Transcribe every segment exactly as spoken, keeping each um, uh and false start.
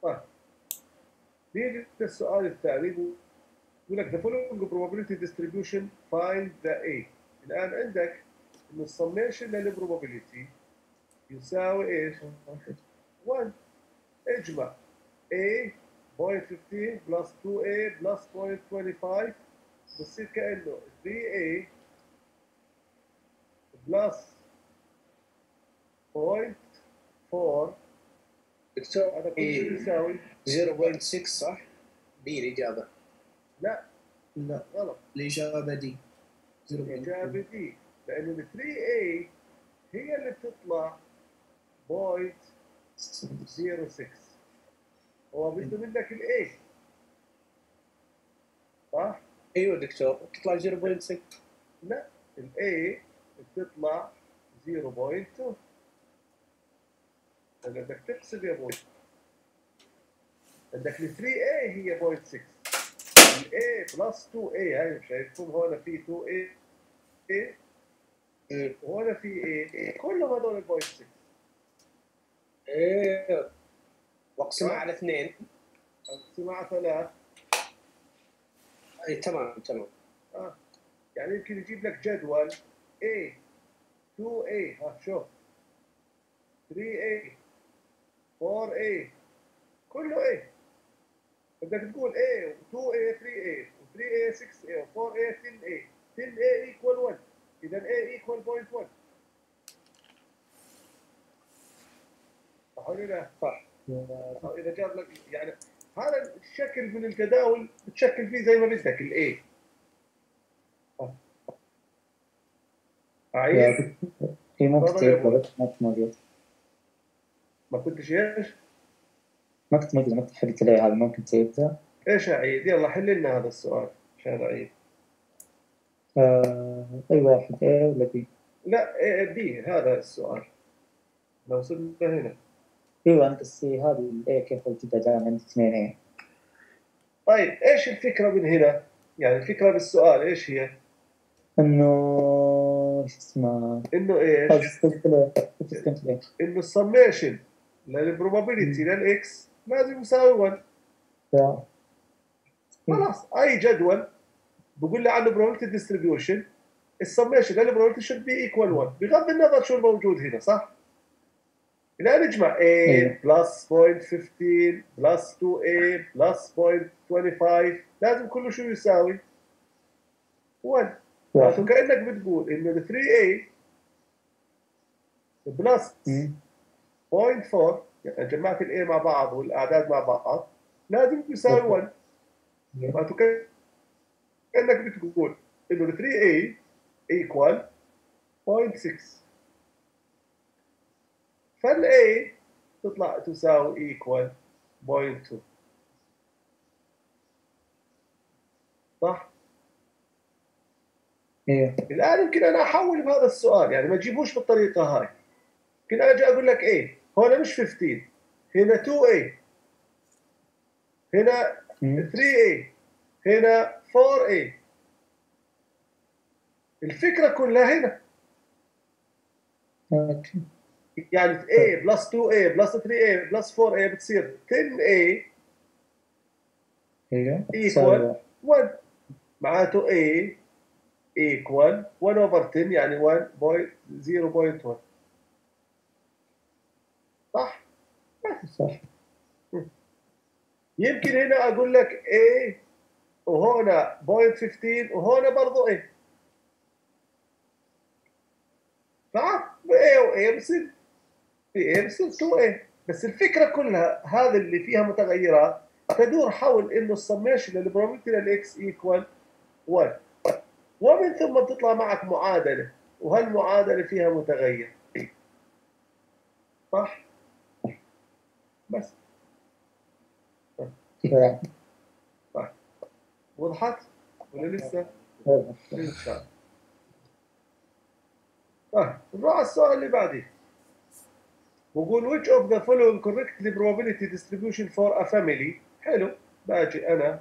طيب نيجي للسؤال الثاني، بيقول لك the following probability distribution find the A. الآن عندك إنه السميشن للبروبابيلتي يساوي إيش؟ واحد. اجمع A صفر فاصلة خمسة عشر بلس تو إيه بلس صفر فاصلة خمسة وعشرين بصير كأنه ثري إيه بلس صفر فاصلة أربعة. دكتور هذا كله شو بيساوي؟ صفر فاصلة ستة صح؟ بي الإجابة. لا لا غلط. الإجابة دي الإجابة دي، لأنه ال ثري إيه هي اللي بتطلع صفر فاصلة صفر ستة. هو بده منك ال A صح؟ أيوة دكتور بتطلع صفر فاصلة ستة. لا ال A بتطلع صفر فاصلة اثنين. لأنه بدك تحسب يا ابوي، بدك ال ثري إيه هي صفر فاصلة ستة، ال A بلس تو إيه، هاي شايفكم هون في تو إيه وهون في A، كلهم هذول صفر فاصلة ستة. ايه واقسمها على اثنين، اقسمها على ثلاث. اي تمام تمام. اه يعني يمكن يجيب لك جدول A تو إيه، ها شوف ثري إيه فور إيه كله A. بدك تقول A و تو إيه ثري إيه و ثري إيه سكس إيه و فور إيه تن إيه، تن إيه equal واحد، إذا A equal صفر فاصلة واحد. صح ولا لا؟ صح. إذا جاب لك يعني هذا الشكل من الجداول بتشكل فيه زي ما بدك ال A. عايز؟ هي ممكن تفضل يا تجيب أبوي. بس ما كنت موجود. ما كنتش ايش؟ ما كنت موجود، ما كنت حلت لي هذا، ممكن تجيبها. ايش اعيد؟ يلا حل لنا هذا السؤال عشان اعيد. آه... أي واحد A ولا B؟ لا A B هذا السؤال. لو وصلنا هنا. ايوه انا بس هذه الاي كيف تبدا دائما عندي اثنين A. طيب ايش الفكره من هنا؟ يعني الفكره بالسؤال ايش هي؟ انه ايش اسمه؟ انه ايش؟ انه السميشن للبروبابيلتي للاكس لازم يساوي واحد. خلاص اي جدول بقول لي عنه probability distribution السميشن للبروبابيلتي should be equal واحد بغض النظر شو الموجود هنا، صح؟ الآن نجمع A plus صفر فاصلة خمسة عشر plus تو إيه plus صفر فاصلة اثنين وعشرين لازم كله شو يساوي؟ واحد. معناته كأنك بتقول إنه ال ثري إيه plus صفر فاصلة أربعة، يعني جمعت ال A مع بعض والأعداد مع بعض لازم يساوي واحد. معناته كأنك بتقول إنه ال ثري إيه equal صفر فاصلة ستة، فال A تطلع تساوي equal صفر فاصلة اثنين. صح؟ ايه الآن يمكن أنا أحول بهذا السؤال، يعني ما تجيبوش بالطريقة هاي. يمكن أجي أقول لك إيه هون مش خمستاشر، هنا تو إيه، هنا ثري إيه، هنا فور إيه. الفكرة كلها هنا. اوكي. يعني A بلس تو إيه بلس ثري إيه بلس فور إيه بتصير تن إيه ايوه equal واحد. معناته A equal واحد over ten يعني واحد صفر فاصلة واحد. صح؟ صح. يمكن هنا أقول لك A وهنا صفر فاصلة خمستاشر وهنا برضه A. صح؟ A و A بصير في A بصير تو إيه. بس الفكرة كلها هذا اللي فيها متغيرات تدور حول إنه السميشن للبروبابيلتي للإكس إيكوال واحد. ومن ثم تطلع معك معادلة، وهالمعادلة فيها متغير. صح؟ بس. صح. وضحت؟ ولا لسه؟ إن شاء الله. طيب نروح على السؤال اللي بعده. بقول which of the following correctly probability distribution for a family. حلو، باجي أنا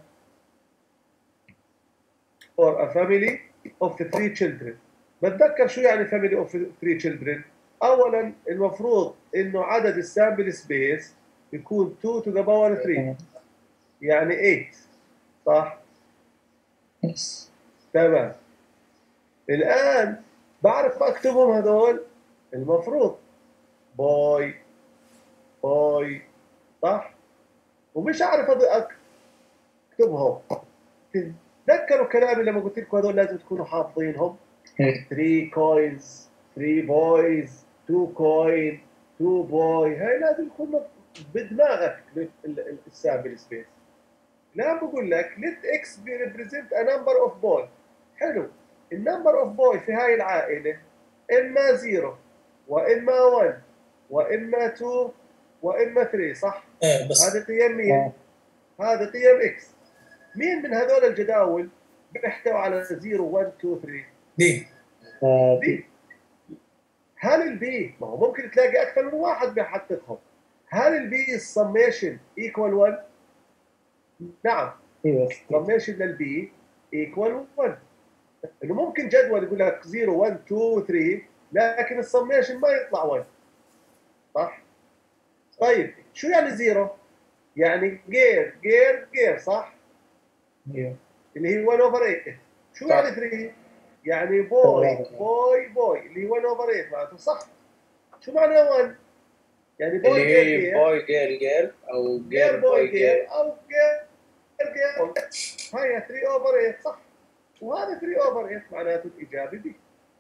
for a family of three children. بتذكر شو يعني family of three children. أولاً المفروض إنه عدد السامبل سبيس يكون two to the power three يعني eight صح؟ يس. تمام. الآن بعرف أكتبهم هذول المفروض باي باي صح؟ ومش عارف أكتبهم. تذكروا كلامي لما قلت لكم هذول لازم تكونوا حافظينهم. three coins three boys two coin two boy هاي لازم تكون بدماغك السامبل سبيس. الآن بقول لك let x be represent a number of boy. حلو. النمبر اوف بوي في هاي العائلة إما زيرو وإما واحد وإما اثنين وإما ثلاثة صح؟ ايه بس هذه قيم مين؟ هذه قيم اكس. مين من هذول الجداول بيحتوي على زيرو واحد اثنين ثلاثة؟ دي آه، بي. هل البي ما هو ممكن تلاقي أكثر من واحد بيحققهم. هل البي السميشن ايكوال واحد؟ نعم. ايوه السميشن للبي ايكوال واحد. انه ممكن جدول يقول لك زيرو واحد اثنين ثلاثة لكن السميشن ما يطلع واحد صح؟ طيب شو يعني زيرو؟ يعني غير غير غير صح؟ ايوه اللي هي واحد اوفر ثمانية. شو يعني ثلاثة؟ يعني بوي بوي بوي اللي هي واحد اوفر ثمانية معناته صح. شو معنى واحد؟ يعني بوي اللي غير هي غير بوي جير جير او غير جير بوي بوي غير جير. او غير غير هاي ثلاثة اوفر ثمانية صح. وهذا ثلاثة اوفر ثمانية معناته الإجابة دي.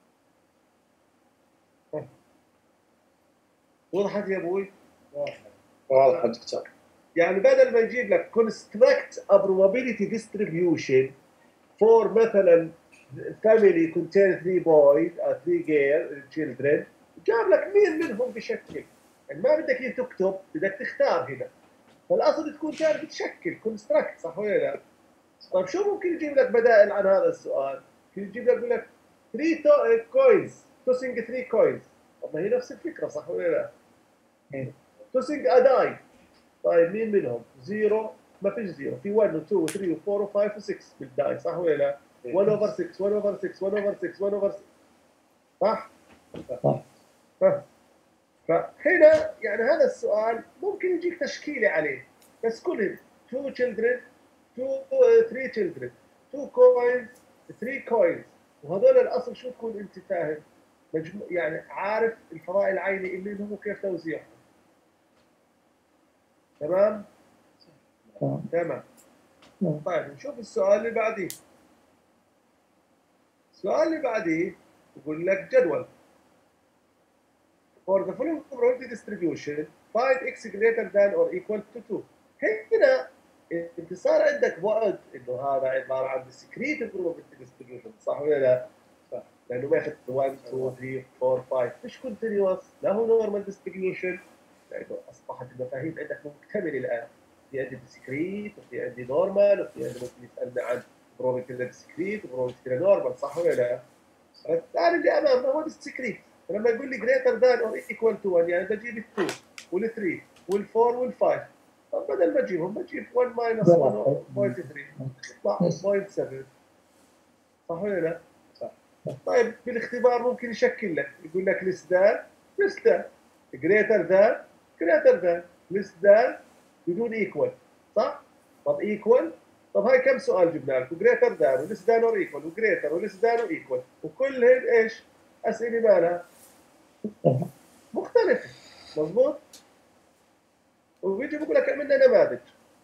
وضحت يا ابوي؟ واضح دكتور. يعني بدل ما يجيب لك construct a probability distribution for مثلا family contain three boys or three girl children جاب لك مين منهم بشكل. يعني ما بدك إيه تكتب بدك تختار هنا. فالاصل تكون تعرف تشكل construct صح ولا لا؟ طيب شو ممكن يجيب لك بدائل عن هذا السؤال؟ ممكن يجيب لك يقول لك three coins tossing three coins. طب ما هي نفس الفكره صح ولا لا؟ tossing a die. طيب مين منهم؟ زيرو ما فيش زيرو في واحد و اثنين و ثلاثة و أربعة و خمسة و ستة بالداي صح ولا لا؟ واحد اوفر ستة واحد اوفر ستة واحد اوفر ستة واحد اوفر ستة صح؟ صح. ها. فهنا يعني هذا السؤال ممكن يجيك تشكيلي عليه بس كلهم two children two uh, three children two coins three coins وهذول الاصل شو تكون انت فاهم مجموع يعني عارف الفضاء العيني اللي هم كيف توزيعهم. تمام؟ تمام. تمام. نعم. طيب نشوف السؤال اللي بعديه. السؤال اللي بعديه يقول لك جدول for the following probability distribution find x greater than or equal to two. هنا انت صار عندك بعد انه هذا عباره عن discrete probability distribution صح ولا لا؟ صح. لانه ماخذ واحد اثنين ثلاثة أربعة خمسة مش continuous لا هو normal distribution لانه اصبحت المفاهيم عندك مكتمله الان. في عندي ديسكريت وفي عندي نورمال وفي عندي ممكن يسالنا عن بروبابيلتي ديسكريت وبروبابيلتي نورمال صح ولا لا؟ الثاني اللي امامنا هو ديسكريت. فلما يقول لي greater than or equal to واحد يعني بجيب ال اثنين وال ثلاثة وال أربعة وال خمسة. طب بدل ما اجيبهم بجيب واحد minus واحد فاصلة ثلاثة يطلع صفر فاصلة سبعة صح ولا لا؟ صح. طيب بالاختبار ممكن يشكل لك يقول لك less than less than greater than greater than less than بدون ايكوال صح؟ طب ايكوال طب هاي كم سؤال جبنا لكم؟ جريتر ذان وليس ذان اور ايكوال وجريتر وليس ذان وايكوال وكلهن ايش؟ اسئله مالها؟ مختلفه مضبوط؟ وبيجي بقول لك عملنا نماذج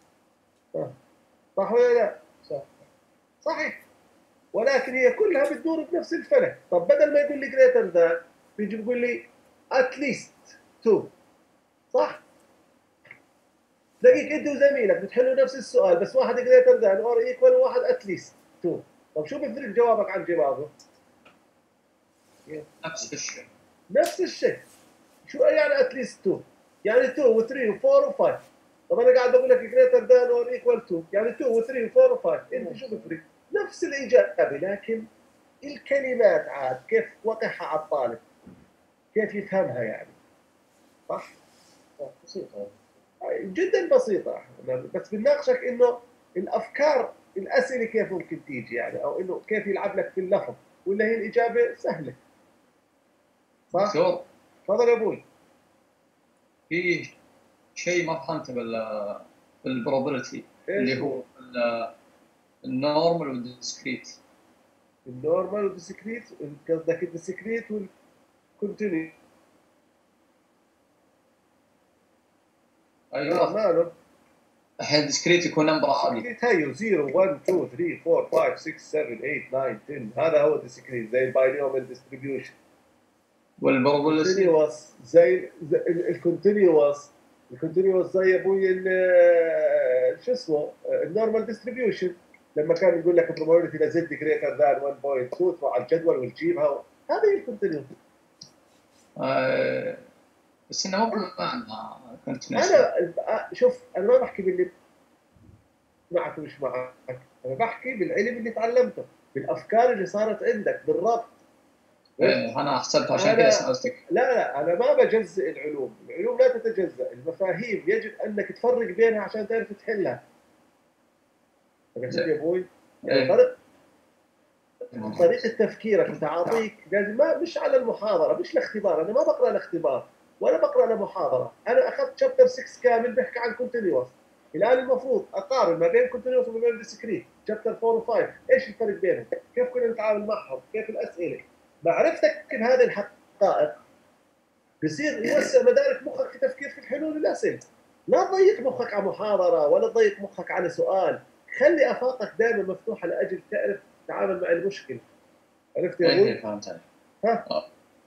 صح ولا لا؟ صح صحيح ولكن هي كلها بتدور بنفس الفلك. طب بدل ما يقول لي جريتر ذان بيجي بيقول لي اتليست تو صح؟ تلاقيك انت وزميلك بتحلوا نفس السؤال بس واحد جريتر ذان اور ايكوال وواحد اتليست تو. طب شو بيفرق جوابك عن جوابه؟ نفس الشيء. نفس الشيء. شو يعني اتليست تو؟ يعني اثنين و ثلاثة و أربعة و خمسة. طب انا قاعد بقول لك جريتر ذان اور ايكوال اثنين يعني اثنين و ثلاثة و أربعة و خمسة انت شو بيفرق؟ نفس الاجابه لكن الكلمات عاد كيف وقعها على الطالب كيف يفهمها يعني صح؟ بسيطه جدا بسيطة بس بنناقشك انه الافكار الاسئلة كيف ممكن تيجي يعني او انه كيف يلعب لك في اللفظ ولا هي الاجابة سهلة صح؟ دكتور تفضل يا ابوي. في شيء ما فهمته بال بالبروبابيلتي اللي ايش هو النورمال والديسكريت. النورمال والديسكريت، قصدك الديسكريت والكونتينيو. ايوه ماله؟ الحين الديسكريت يكون نمبر عادي. الديسكريت هيو صفر واحد اثنين ثلاثة أربعة خمسة ستة سبعة ثمانية تسعة عشرة، هذا هو الديسكريت زي الباينوميال ديستريبيوشن. والبروبابيلتي الكونتينيوس زي الكونتينيوس الكونتينيوس زي ابوي ال- شو اسمه النورمال ديستريبيوشن، لما كان يقول لك probability لزد greater than واحد فاصلة اثنين تروح على الجدول وتجيبها، هذه هي الكونتينيوس. آه بس انه مو بمعنى كونتينيوس. انا شوف انا ما بحكي باللي معك ومش معك، انا بحكي بالعلم اللي تعلمته، بالافكار اللي صارت عندك، بالربط. إيه انا حسبت عشان أنا- كذا سالتك. لا لا انا ما بجزئ العلوم، العلوم لا تتجزأ، المفاهيم يجب انك تفرق بينها عشان تعرف تحلها. فهمت يا ابوي؟ يعني إيه. طريق طريقة تفكيرك وتعاطيك لازم ما مش على المحاضرة، مش الاختبار، انا ما بقرا الاختبار ولا بقرا لمحاضرة، انا اخذت شابتر ستة كامل بيحكي عن كونتينيوس، الان المفروض اقارن ما بين كونتينيوس وما بين ديسكريت، شابتر أربعة و5، ايش الفرق بينهم؟ كيف كنا نتعامل معهم؟ كيف الاسئلة؟ معرفتك بهذه الحقائق بصير يوسع مدارك مخك في تفكير في الحلول الاسئله. لا تضيق مخك على محاضره ولا تضيق مخك على سؤال، خلي افاقك دائما مفتوحه لاجل تعرف تتعامل مع المشكله. عرفت يا ابوي؟ ايه فهمت عليك. ها؟ آه.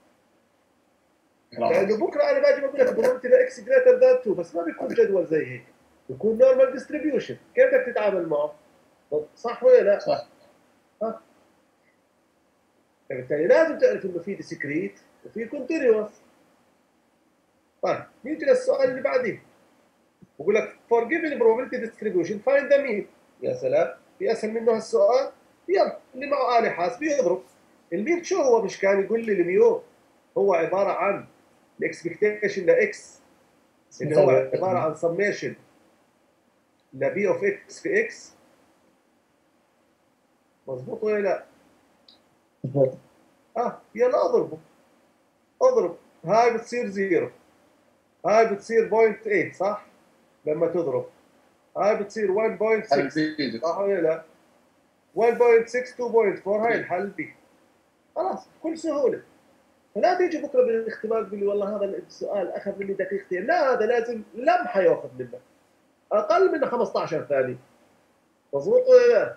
لانه بكره انا باجي بقول لك ضربت اكس جريتر ذان اثنين، بس ما بيكون جدول زي هيك، بيكون نورمال ديستريبيوشن، كيف بدك تتعامل معه؟ صح ولا لا؟ صح. ها؟ فبالتالي لازم تعرف انه في ديسكريت وفي كونتينيوس. طيب نيجي للسؤال اللي بعديه، بقول لك for given probability distribution find the mean. يا سلام، في اسهل منه هالسؤال؟ يلا اللي معه آلة حاسبة يضرب. المين شو هو؟ مش كان يقول لي الميو هو عبارة عن الاكسبكتيشن لاكس اللي هو عبارة عن سميشن لبي اوف اكس في اكس، مظبوط ولا لا؟ مظبوط. اه يلا اضربه، اضرب هاي بتصير زيرو، هاي بتصير صفر فاصلة ثمانية صح؟ لما تضرب هاي بتصير واحد فاصلة ستة صح ولا لا؟ واحد فاصلة ستة اثنين فاصلة أربعة هاي الحل بي، خلاص بكل سهوله. فلا تيجي بكره بالاختبار تقول لي والله هذا السؤال اخذ مني دقيقتين، لا هذا لازم لمحه ياخذ منك اقل من خمسطعش ثانيه، مضبوط ولا لا؟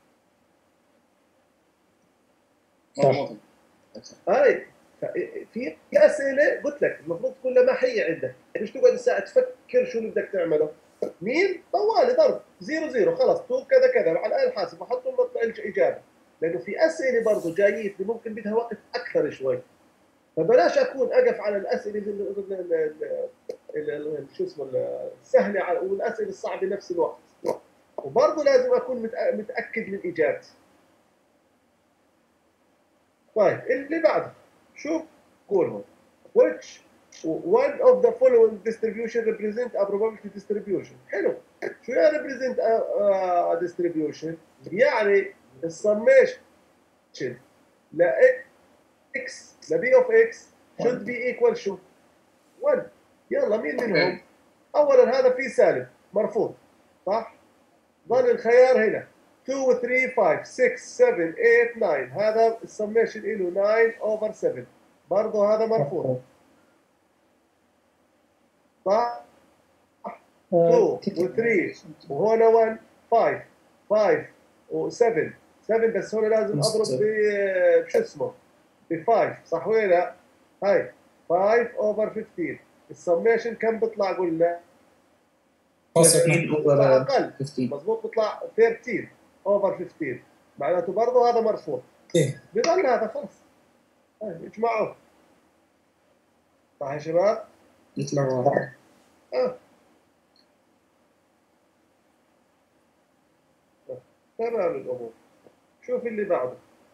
مضبوط. هاي في اسئله قلت لك المفروض تكون لمحيه عندك، مش تقعد الساعه تفكر شو اللي بدك تعمله. مين؟ طوالي ضرب زيرو زيرو خلاص تو كذا كذا مع الآلة الحاسبة وحطوا مطلع الإجابة، لأنه في أسئلة برضه جايين اللي ممكن بدها وقت أكثر شوي، فبلاش أكون أقف على الأسئلة شو اسمه السهلة والأسئلة الصعبة نفس الوقت، وبرضه لازم أكون متأكد من إجابتي. طيب اللي بعده شوف قولهم which one of the following distribution represent a probability distribution. حلو، شو يعني represent a, a distribution؟ يعني السميشن ل x ل b of x should be equal شو؟ واحد. يلا مين منهم؟ اولا هذا فيه سالب مرفوض صح؟ ظل الخيار هنا اثنين ثلاثة خمسة ستة سبعة ثمانية تسعة، هذا السميشن له تسعة over سبعة برضه هذا مرفوض صح؟ اثنين و3 وهنا واحد خمسة خمسة و7 سبعة، بس هنا لازم اضرب بشو اسمه ب خمسة صح ولا لا؟ هاي خمسة over خمستاشر، السميشن كم بيطلع قلنا؟ بيطلع اقل مضبوط، بيطلع ثلاثة عشر over خمستاشر، معناته برضه هذا مرفوض. بضل هذا خلص اجمعوه صح يا شباب؟ يطلع واحد. اه تمام الامور. شوف اللي بعده،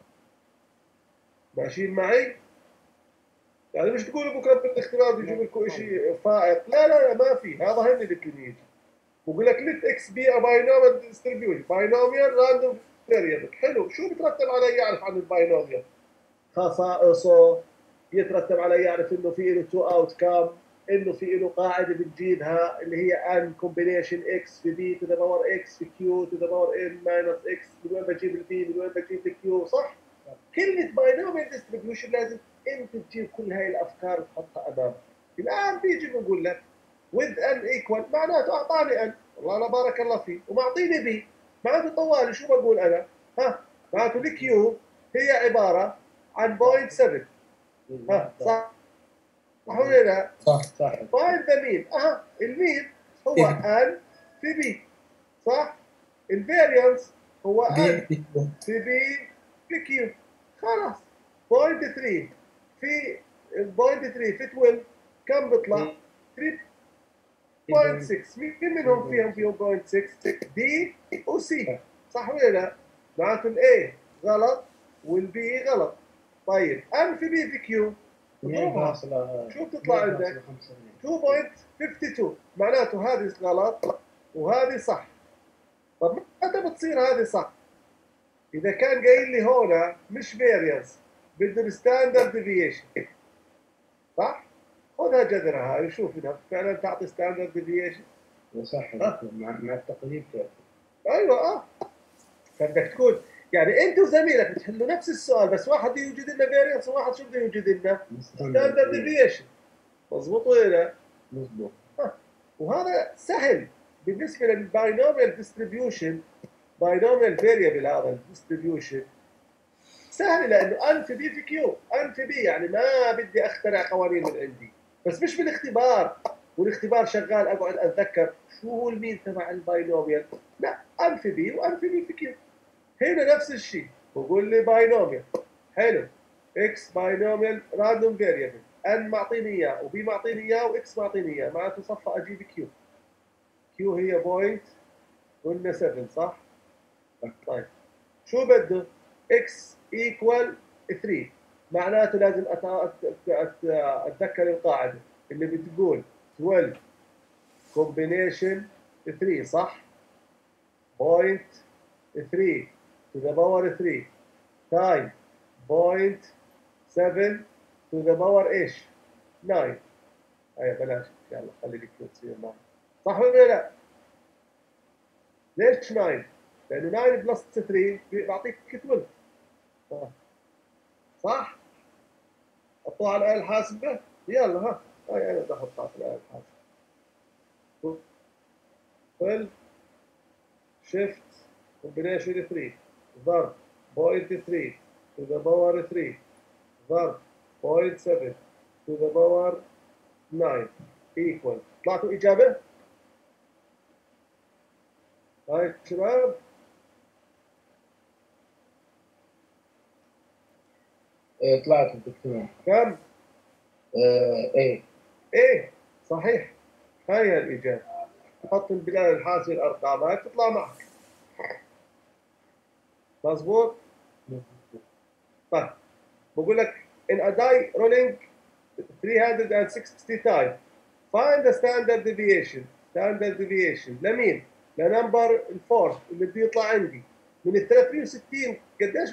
ماشيين معي؟ يعني مش تقولوا بكره بالاختبار بيجيب لكم شيء فائق، لا لا لا ما في، هذا هن اللي يجي بقول لك let x be a binomial distribution binomial random variable. حلو، شو بترتب عليه يعرف عن الباينوميال؟ خصائصه، يترتب عليه يعرف انه في له تو اوت كام، انه في له قاعده بتجيبها اللي هي ان كومبينيشن اكس في بي تو ذا باور اكس في كيو تو ذا باور ان ماينس اكس، من وين بجيب البي من وين بجيب الكيو، صح؟ كلمه باينوميال ديستريبيوشن لازم انت تجيب كل هاي الافكار وتحطها امامك. الان بيجي بقول لك with n equal معناته اعطاني ان، والله لا بارك الله فيه، ومعطيني بي، معناته طوالي شو بقول انا؟ ها معناته الكيو هي عباره عن بوينت سبعة. ها صح صح ولا لا؟ صح صح. فايند ذا مين. اها المين هو ان في بي، صح؟ الفاريانس هو ان في بي في كيو. خلاص بوينت ثلاثة في بوينت ثلاثة في اثناشر كم بيطلع؟ ثلاثة بوينت ستة. مين منهم فيهم فيهم بوينت ستة؟ دي وسي، صح ولا لا؟ معناته الاي غلط والبي غلط. طيب ان في بي في كيو اضربها شو بتطلع عندك؟ اثنين فاصلة اثنين اثنين، معناته هذه غلط وهذه صح. طب متى بتصير هذه صح؟ اذا كان قايل لي هون مش فاريانس، بده الستاندرد ديفيشن، صح؟ خذها جذرها هاي وشوف انها فعلا تعطي ستاندرد ديفيشن. صح مع مع التقريب كيف؟ ايوه اه فبدك تكون يعني انت وزميلك بتحلوا نفس السؤال، بس واحد بده يوجد لنا فاريانس وواحد شو بده يوجد لنا؟ ستاندرد ديفيشن. مضبوط ولا لا؟ مظبوط. وهذا سهل بالنسبه للباينوميال ديستريبيوشن. باينوميال فاريبل هذا الديستريبيوشن سهل لانه ان في بي في كيو، ان في بي يعني ما بدي اخترع قوانين من عندي، بس مش بالاختبار، والاختبار شغال اقعد اتذكر شو هو المين تبع الباينوميال. لا ان في بي وان في بي في كيو. هنا نفس الشيء بقول لي باينوميال حلو اكس باينوميال راندوم فاريبل، ان معطيني اياه وبي معطيني اياه واكس معطيني اياه، معناته صفى اجيب كيو. كيو هي بوينت قلنا سبعة صح؟ طيب شو بده؟ اكس ايكوال ثلاثة، معناته لازم أت... أت... أت... اتذكر القاعده اللي بتقول اثنا عشر كومبينيشن ثلاثة صح؟ بوينت ثلاثة to the power ثلاثة تايم بوينت سبعة to the power ايش؟ تسعة. هيا بلاش ان شاء الله خلي لك تصير معي، صح ولا لا؟ ليش تسعة؟ لانه تسعة بلس ثلاثة بعطيك اثناشر، صح؟ حطوها على الآلة الحاسبة، يلا ها هاي انا بدي احطها في الآلة الحاسبة. فل شيفت كومبينيشن ثلاثة ضرب بوينت ثلاثة to the power ثلاثة ضرب بوينت سبعة to the power تسعة equal. طلعتوا إجابة؟ هاي شباب ايه طلعت الدكتور. كم؟ آه ايه ايه صحيح. هاي هي الإجابة. حط بالآلة الحاسبة الأرقام هاي بتطلع معك. مظبوط؟ طيب بقول لك in a die rolling three hundred sixty times find the standard deviation. standard deviation لمين؟ لنمبر الفورث اللي بده يطلع عندي من ال ثلاثمئة وستين قديش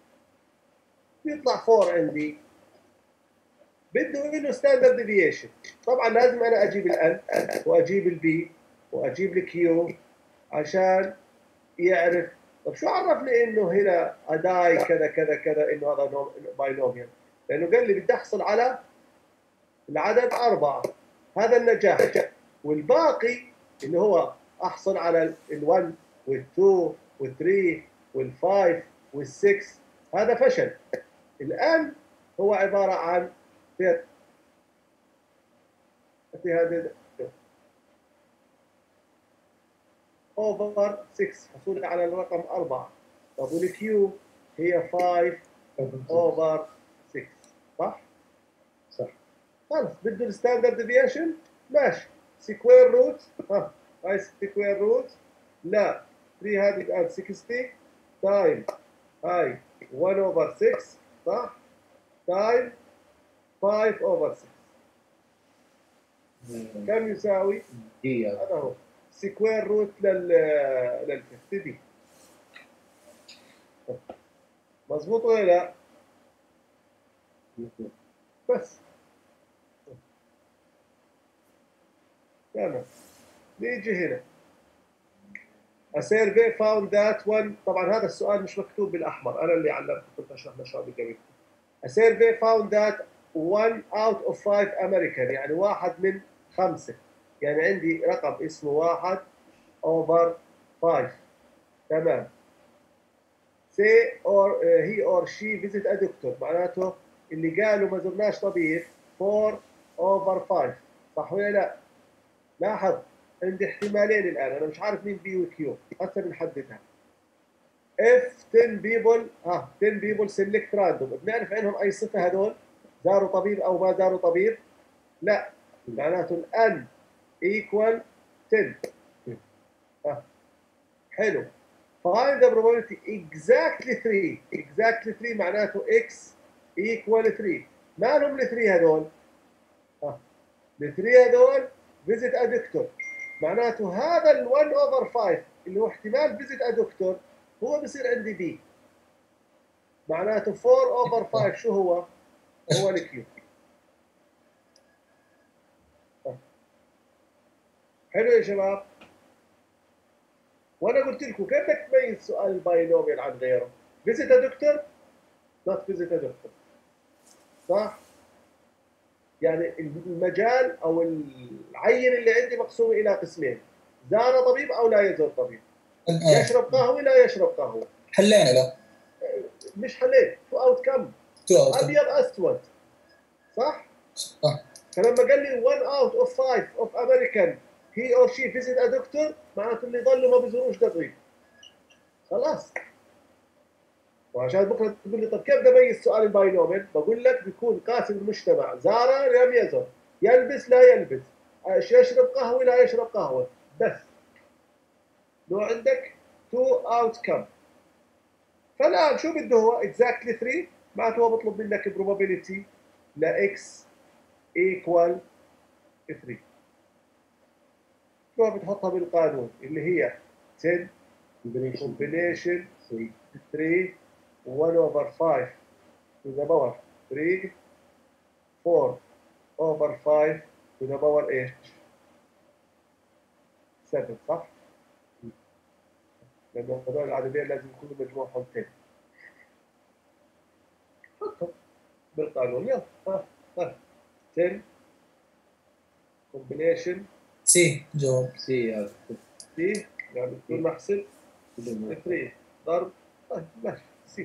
بيطلع أربعة عندي؟ بده له ستاندرد ديفيشن. طبعا لازم انا اجيب الان واجيب البي واجيب الكيو عشان يعرف. طب شو عرفني انه هنا اداي كذا كذا كذا انه هذا باينوميال؟ لانه قال لي بدي احصل على العدد أربعة، هذا النجاح، والباقي اللي هو احصل على ال1 وال2 وال3 وال5 وال6 هذا فشل. الان هو عباره عن في هذا اوفر ستة حصولي على الرقم أربعة. طب والكيو هي خمسة اوفر ستة، صح؟ صح. خلص بده الستاندرد ديفيشن ماشي. سكوير روت ها هاي سكوير روت لا ثلاثمئة وستين تايم هاي واحد اوفر ستة صح؟ تايم خمسة اوفر ستة كم يساوي؟ دي هذا هو سكوير روت لل للفت دي. مظبوط ولا لا؟ مظبوط. بس تمام. نيجي هنا. A survey found that one. طبعا هذا السؤال مش مكتوب بالاحمر، انا اللي علمته كنت اشرح نشاطي قبل. A survey found that one out of five American، يعني واحد من خمسة، يعني عندي رقم اسمه واحد over five. تمام. say or uh, he or she visit a doctor، معناته اللي قالوا ما زرناش طبيب four over five، صح ولا لا؟ لاحظ عندي احتمالين الان، انا مش عارف مين بي وكيو، هسه بنحددها. if ten people ها ten people select random، بنعرف عنهم اي صفه هذول؟ زاروا طبيب او ما زاروا طبيب؟ لا، معناته الان equal ten. ها حلو. find the probability exactly three. exactly three معناته x equal three. ما لهم ال three هذول؟ ها ال three هذول visit a doctor، معناته هذا ال one over five اللي هو احتمال visit a doctor هو بصير عندي b، معناته four over five شو هو؟ هو الكيو. حلو يا شباب. وانا قلت لكم كيف بدك تميز سؤال الباينوميال عن غيره؟ visit a doctor not visit a doctor، صح؟ يعني المجال او العين اللي عندي مقسومه الى قسمين، زار طبيب او لا يزور طبيب، يشرب قهوه لا يشرب قهوه. حلينا له مش حليت، تو اوت كم، ابيض اسود، صح؟ صح. فلما قال لي one out of five of American he or she visit a doctor، معناته اللي ضلوا ما بيزوروش طبيب. خلاص. وعشان بكره تقول لي طب كيف بدي اميز سؤال الباينوميال؟ بقول لك بيكون قاسم المجتمع زار لم يزر، يلبس لا يلبس، يشرب قهوه لا يشرب قهوه، بس. لو عندك تو outcome. فالان شو بده هو؟ exactly three، معناته هو بطلب منك probability ل x equal three. شو بتحطها بالقانون اللي هي ten combination three one over five to the power three four over five to the power ايش؟ seven، صح؟ لأن هذول العددين لازم يكونوا مجموعهم ten. حطهم بالقانون، يلا ها ها ten combination سي جواب سي سي، يعني بدون ما احسب three ضرب، طيب ماشي سي.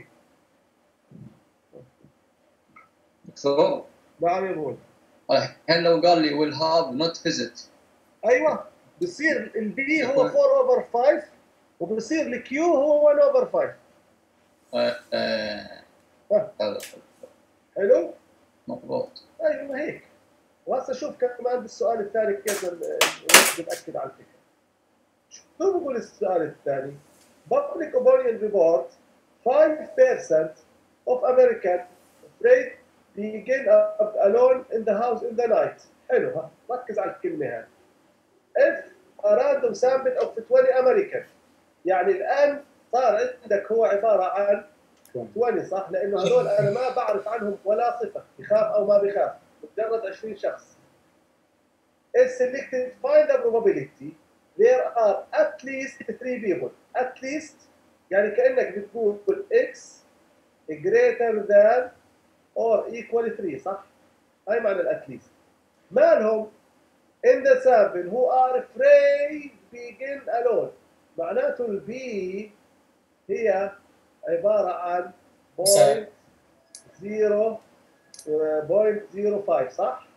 دكتور نعم يا ابوي. الحين لو قال لي will have not visit، ايوه بصير البي هو four over five وبصير الكيو هو one over five. آه، آه، ها حلو؟ مضبوط. ايوه ما هيك. وهسه شوف كمان بالسؤال الثاني كيف بنأكد على الفكره. شو بقول السؤال الثاني؟ Public opinion report five percent of Americans afraid begin up alone in the house in the night. حلو ها، ركز على الكلمة هذه. If a random sample of twenty Americans، يعني الآن صار عندك هو عبارة عن عشرين، صح؟ لأنه هذول أنا ما بعرف عنهم ولا صفة، بخاف أو ما بخاف، مجرد عشرين شخص. is selected find the probability there are at least three people. at least يعني كأنك بتقول x greater than or equal three، صح؟ هاي معنى ال at least. ما لهم in the sample who are afraid begin alone، معناته ال B هي عبارة عن point zero point zero five، صح؟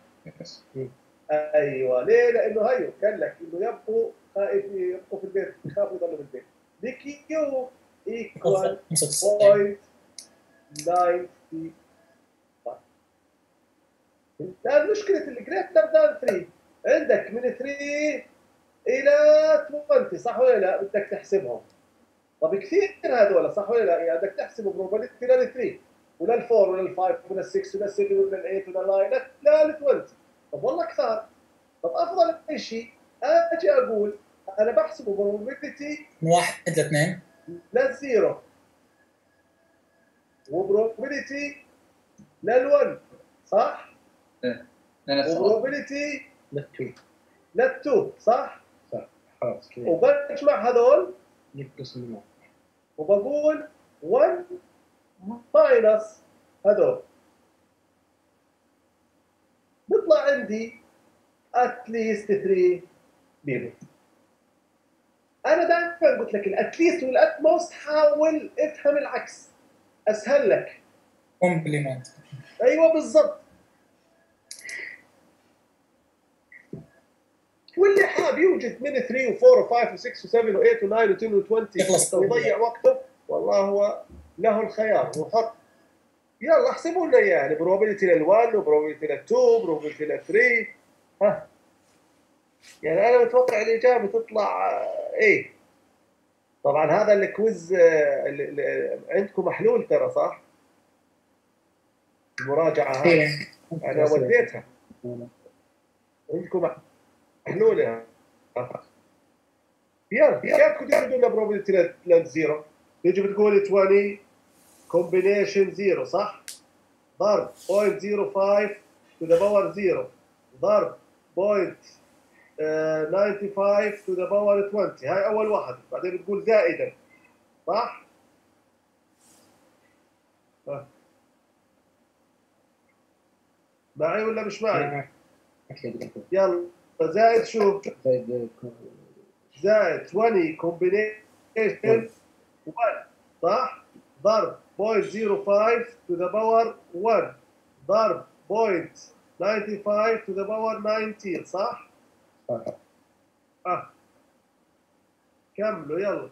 ايوه. ليه؟ لانه هيو قال لك انه يبقوا خائف يبقوا في البيت، يخافوا يضلوا في البيت. بكيو ايكوال بوينت ناينتي فايف. الان مشكله الجريتر ذان ثري عندك من ثري الى عشرين، صح ولا لا؟ بدك تحسبهم. طب كثير هذول، صح ولا لا؟ يعني بدك تحسب بروبابيلتي لل ثري ولل فور ولل فايف ولل سكس ولل سبعة ولل ثمانية ولل تسعة لا لل عشرين. طب والله كثار. طب افضل شيء اجي اقول انا بحسب بروبابيلتي من واحد لاثنين للزيرو وبروبابيلتي للون، صح؟ ايه وبروبابيلتي للتو لل two صح؟ صح خلاص كذا وبجمع هذول نقسم منه. وبقول one minus هذول بيطلع عندي at least three people. انا دائما قلت لك الات ليست والات موست حاول افهم العكس اسهل لك. كومبليمنت. ايوه بالضبط. واللي حاب يوجد من three و4 و5 و6 و7 و8 و9 و10 و20 يخلص ويضيع وقته والله هو له الخيار هو حر. يلا احسبوا لنا اياه يعني probability لل1 وبروبابيلتي لل2 وبروبابيلتي لل3. ها يعني انا متوقع الاجابه تطلع ايه. طبعا هذا الكويز اللي اللي عندكم محلول ترى صح؟ المراجعه هذه إيه. انا وديتها عندكم محلوله. يلا كيف كنت تقول لنا probability للزيرو؟ تيجي بتقول twenty combination زيرو صح؟ ضرب zero point zero five to the power zero ضرب point ninety-five to the power twenty. هاي أول واحد. بعدين بتقول زائدا صح؟ ها. معي ولا مش معي؟ يلا زائد شو؟ زائد زائد twenty combination one صح؟ ضرب point zero five to the power one ضرب point ninety-five to the power nineteen صح؟ صح. اه كملوا يلا.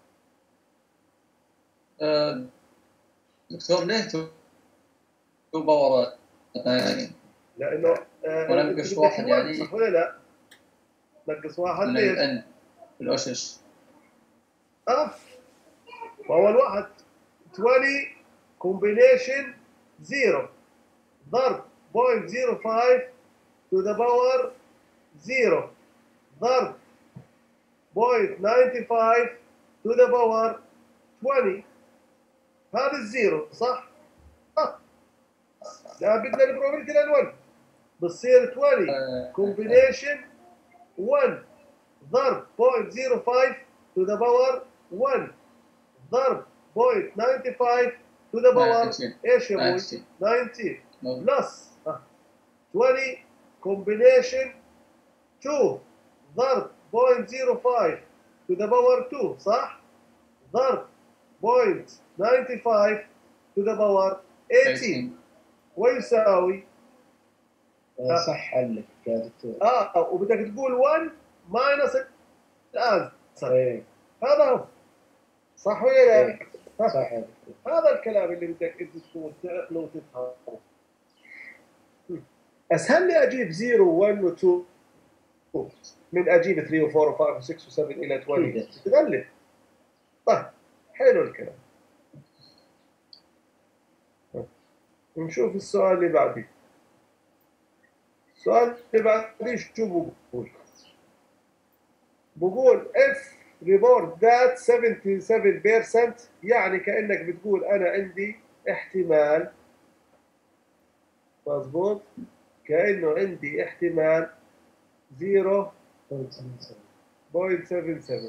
آه، دكتور ليه تو تو باور ثاني؟ لانه آه ولا أنت نقص بدك واحد one يعني؟ صح ولا لا؟ نقص واحد ليش؟ للان الاسس. اه واول واحد twenty combination zero ضرب point zero five to the power zero ضرب point ninety-five to the power twenty. هذا الزيرو صح؟ اه لا بدنا البروبابيلتي للون بتصير twenty آه، combination one ضرب point zero five to the power one ضرب point ninety-five to the power nineteen. ايش يا ابوي؟ nineteen. nineteen نعم. بلس twenty combination two ضرب point zero five to the power two صح؟ ضرب point ninety-five to the power eighteen ويساوي آه، صح حلك يا دكتور. اه وبدك تقول one minus الانسر. ايه هذا هو صح ولا لا؟ إيه. ها. صح يا دكتور. هذا الكلام اللي بدك انت تكون تعقله وتفهمه. اسهل لي اجيب zero one و two من اجيب three و four و five و six و seven الى twenty. أكيد. تغلب. طيب حلو الكلام. نشوف السؤال اللي بعديه. السؤال اللي بعديه شو بقول؟ بقول if report that seventy-seven percent يعني كأنك بتقول أنا عندي احتمال مظبوط كأنه عندي احتمال zero point seven seven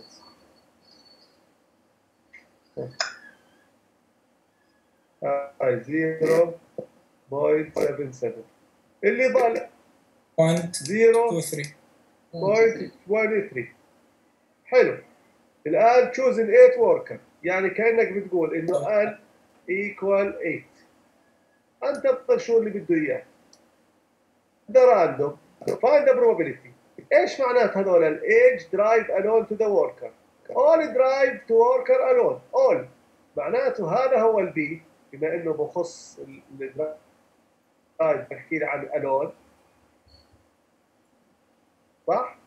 هاي zero point seven seven اللي ضل بوينت zero تو ثري. point two three. حلو. الآن choose an eight worker يعني كأنك بتقول إنه n equal eight. أنت تختار شو اللي بده إياه. ده random. Find the probability. إيش معنات هذول ال age drive alone to the worker. all drive to worker alone. all معناته هذا هو البي بما إنه بخص الدرايف بحكي لي عن alone صح؟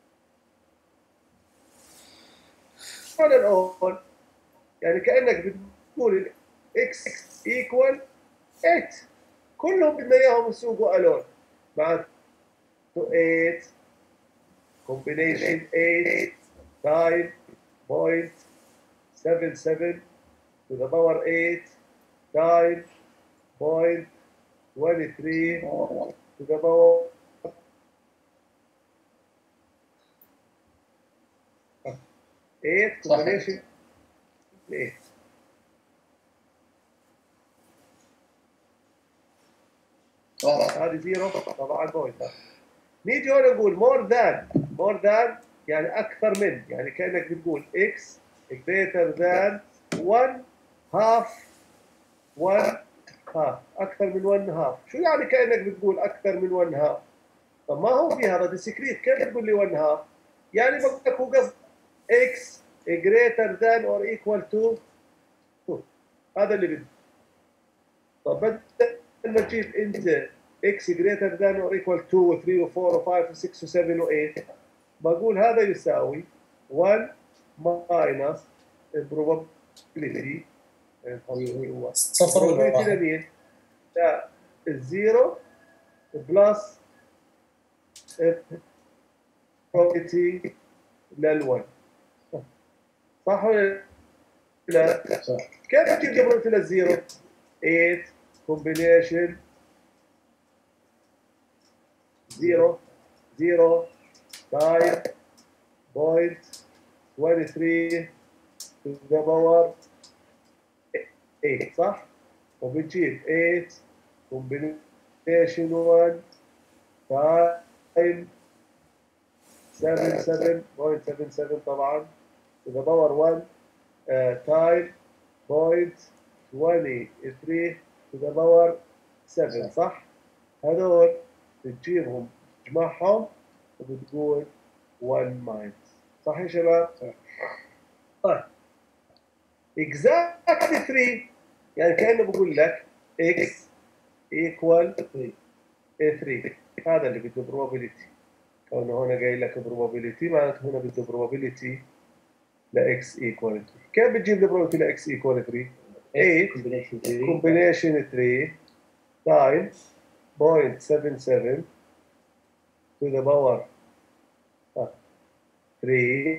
هذا الأول يعني كأنك بتقول x equal eight كلهم بدنا إياهم يسوقوا ألون معناته eight combination eight time point seven seven to the power eight time point twenty-three to the power ثمانية صح. combination ثمانية. واضح. هذه زيرو طبعا بوينت. نيجي هون نقول more than more than يعني أكثر من، يعني كأنك بتقول x greater than one half one half أكثر من one half. شو يعني كأنك بتقول أكثر من one half؟ طب ما هو في هذا discrete، كيف تقول لي one half؟ يعني بقول لك هو قصد x greater than or equal to two. هذا اللي بدي. طب بدل ما تجيب انت x greater than or equal to و three و four و five و six و seven و eight، بقول هذا يساوي one minus probability صفر ولا probability واحد؟ لمين؟ لا الزيرو بلس probability للون. صح ولا لا؟ صح. كيف تجيب probability للزيرو؟ eight combination zero zero five point twenty-three to the power eight صح؟ وبتجيب eight combination one time seventy-seven point seven seven طبعا to the power one uh, time point twenty-three to the power seven صح؟ هذول بتجيبهم تجمعهم وبتقول one minus. صح يا شباب؟ صح. طيب exactly three يعني كأنه بقول لك x equal three. هذا اللي بده probability. كونه هنا جاي لك probability معناته هنا بده probability ل x equal three. كيف بتجيب لي probability ل x equal three؟ eight combination three combination three times point seven seven to the power three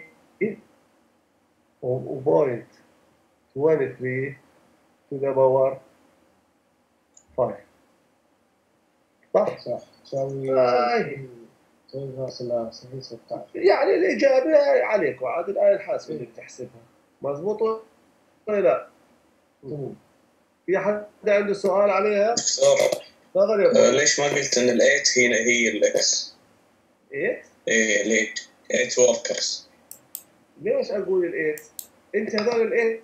و point twenty-three to the power five. صح؟ صح. تساوي آه. تساوي فاصلة صفر ستة عشر. يعني الإجابة عليك وعاد الآلة الحاسبة اللي بتحسبها. مضبوط ولا لا؟ في حد عنده سؤال عليها؟ دكتور تفضل يا آه ابو. ليش ما قلت ان الايت هنا هي الاكس؟ ايه؟ ايه الايت ايت وركرز. ليش اقول الايت؟ انت هذول الايت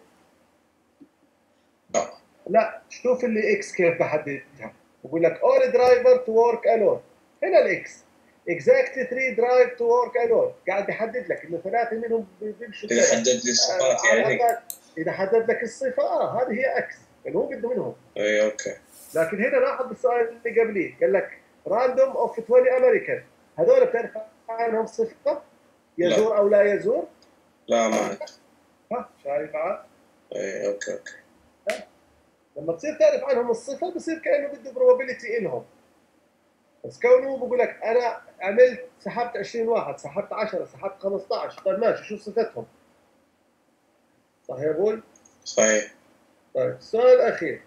لا لا شوف اللي اكس كيف بحددها. بقول لك all driver to work alone. هنا الاكس exactly three drive to work alone. قاعد يحدد لك انه ثلاثه منهم بيمشوا. اذا حدد لي الصفات آه يعني. اذا حدد لك الصفه اه هذه هي اكس اللي هو بده منهم. اي اوكي. لكن هنا لاحظ بالسؤال اللي قبليه قال لك راندوم اوف عشرين امريكان. هذول بتعرف عنهم صفه يزور او لا يزور؟ لا ما عندي. ها شايف عاد؟ اي اوكي اوكي. لما تصير تعرف عنهم الصفه بصير كانه بده probability إلهم. بس كونه بقول لك انا عملت سحبت عشرين واحد، سحبت عشرة، سحبت خمسة عشر، طيب ماشي شو صفتهم؟ صح يا بول؟ صحيح. طيب السؤال الأخير